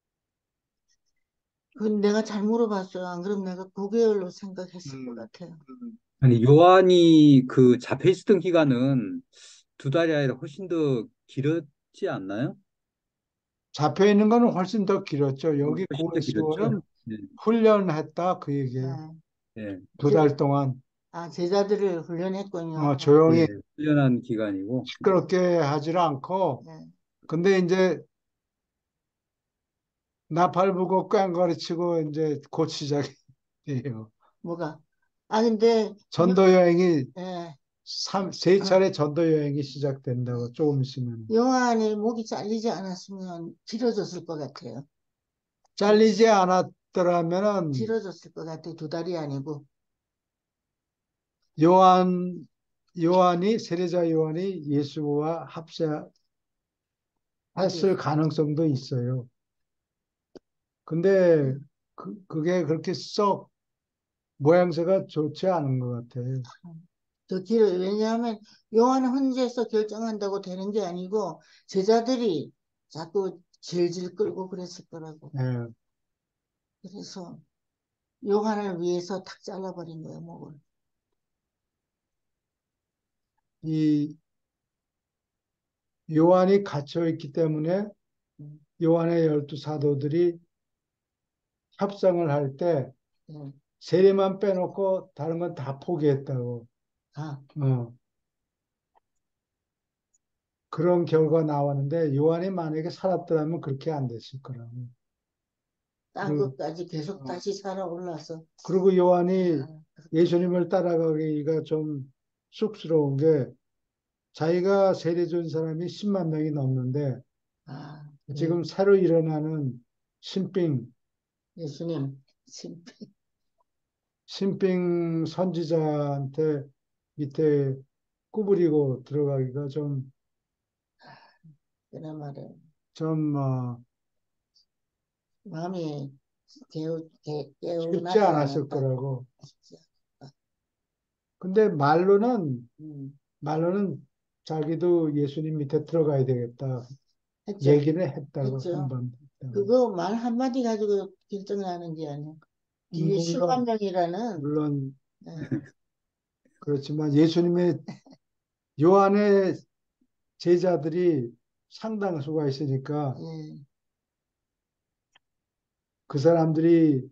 그건 내가 잘 물어봤어요. 안 그럼 내가 9개월로 생각했을 것 같아요. 아니, 요한이 그 잡혀 있었던 기간은 2달이 아니라 훨씬 더 길었지 않나요? 잡혀 있는 거는 훨씬 더 길었죠. 여기 훨씬 9월, 더 길었죠. 10월은 네. 훈련했다 그 얘기예요. 네. 2달 동안 제자들을 훈련했군요. 조용히 네, 훈련한 기간이고. 시끄럽게 하지를 않고 근데 이제 나팔 불고 꽝가르치고 이제 곧 시작이에요. 뭐가? 근데 전도 여행이 예. 세 차례 전도 여행이 시작된다고 조금 있으면. 요한의 목이 잘리지 않았으면 길어졌을 것 같아요. 잘리지 않았더라면은 길어졌을 것 같아요. 2달이 아니고. 세례자 요한이 예수와 합세했을 가능성도 있어요. 근데 그게 그렇게 썩 모양새가 좋지 않은 것 같아요. 더 길어요. 왜냐하면 요한은 혼자서 결정한다고 되는 게 아니고 제자들이 자꾸 질질 끌고 그랬을 거라고. 예. 그래서 요한을 위해서 탁 잘라버린 거예요, 목을. 이 요한이 갇혀 있기 때문에 음, 요한의 12 사도들이 협상을 할 때 예. 세례만 빼놓고 다른 건 다 포기했다고. 아, 어, 그런 결과 나왔는데 요한이 만약에 살았더라면 그렇게 안 됐을 거라고. 딴 그리고, 것까지 계속 다시 살아 올라서. 그리고 요한이 아, 예수님을 따라가기가 좀 쑥스러운 게 자기가 세례 준 사람이 10만 명이 넘는데 아, 지금 새로 일어나는 신빙, 예수님, 심- 신빙 선지자한테 밑에 구부리고 들어가기가 그런 말에 좀, 마음이 쉽지 개운하지 않았을 않았다. 거라고. 쉽지 않았다. 근데 음, 말로는 자기도 예수님 밑에 들어가야 되겠다. 했죠. 얘기를 했다고, 한 했죠. 번 했다고. 그거 말 한마디 가지고 결정하는 게 아니야. 뒤에 10만 물론, 명이라는, 물론, 예, 그렇지만 예수님의 요한의 제자들이 상당수가 있으니까 예. 그 사람들이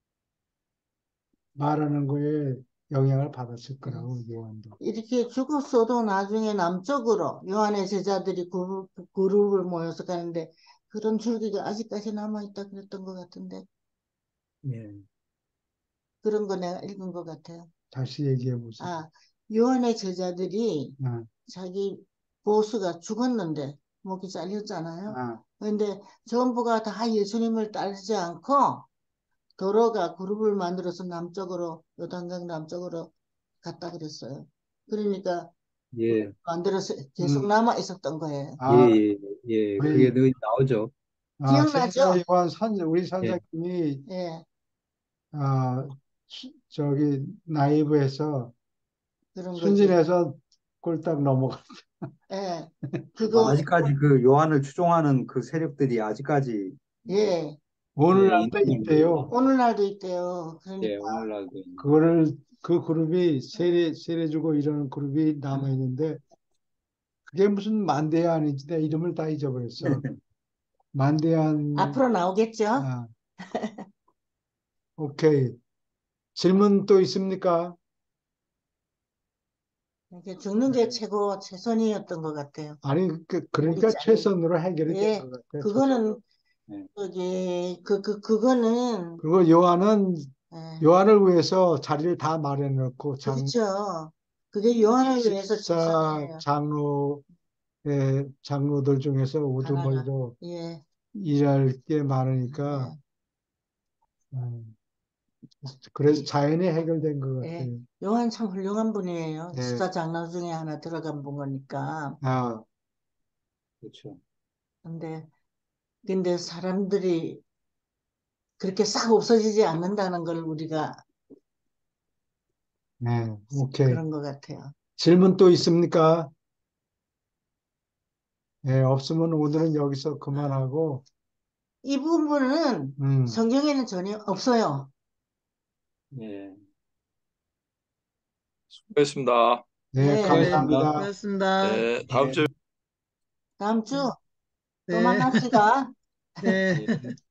말하는 거에 영향을 받았을 예. 거라고, 요한도. 이렇게 죽었어도 나중에 남쪽으로 요한의 제자들이 그룹을 모여서 가는데 그런 줄기가 아직까지 남아있다 그랬던 것 같은데 예. 그런 거 내가 읽은 것 같아요. 다시 얘기해 보세요. 아, 요한의 제자들이 아, 자기 보스가 죽었는데 목이 잘렸잖아요. 아, 근데 전부가 다 예수님을 따르지 않고 도로가 그룹을 만들어서 남쪽으로 요단강 남쪽으로 갔다 그랬어요. 그러니까 예, 만들어서 계속 음, 남아 있었던 거예요. 예, 아, 예, 예. 그게 우리, 늘 나오죠. 기억나죠? 세자 요한 우리 예, 선생님이, 예, 저기, 나이브에서, 그런 거지. 순진해서 꼴딱 넘어가. 예, 아, 그거, 아직까지 그 요한을 추종하는 그 세력들이 아직까지 예, 예, 오늘날도 있는 있대요. 거예요. 오늘날도 있대요. 그러니까, 예, 오늘날도 있는. 그 그룹이 세례 주고 이러는 그룹이 남아 있는데, 그게 무슨 만대안인지 내 이름을 다 잊어버렸어. 만대안, 앞으로 나오겠죠? 아, 오케이. 질문 또 있습니까? 이렇게 죽는 게 최선이었던 것 같아요. 아니, 목이 그러니까 잘리고. 최선으로 해결이 된 예, 것 같아, 그거는, 저절로. 예. 그거는, 그리고 예, 요한을 위해서 자리를 다 마련해놓고, 그렇죠. 그게 요한을 위해서 십사 최선이에요. 장로들 중에서 하나가. 우두머리로 예, 일할 게 많으니까, 예, 음, 그래서 자연히 해결된 것 예. 같아요. 요한 참 훌륭한 분이에요. 네. 수사 장로 중에 하나 들어간 분 거니까. 아, 그렇죠. 근데, 근데 사람들이 그렇게 싹 없어지지 않는다는 걸 우리가 네, 오케이. 그런 것 같아요. 질문 또 있습니까? 네, 없으면 오늘은 여기서 그만하고, 이 부분은 음, 성경에는 전혀 없어요. 예. 수고했습니다. 네, 네, 네, 수고하셨습니다. 감사합니다. 고맙습니다. 네, 다음 주에 다음 주 또 네, 만납시다. 네. 예.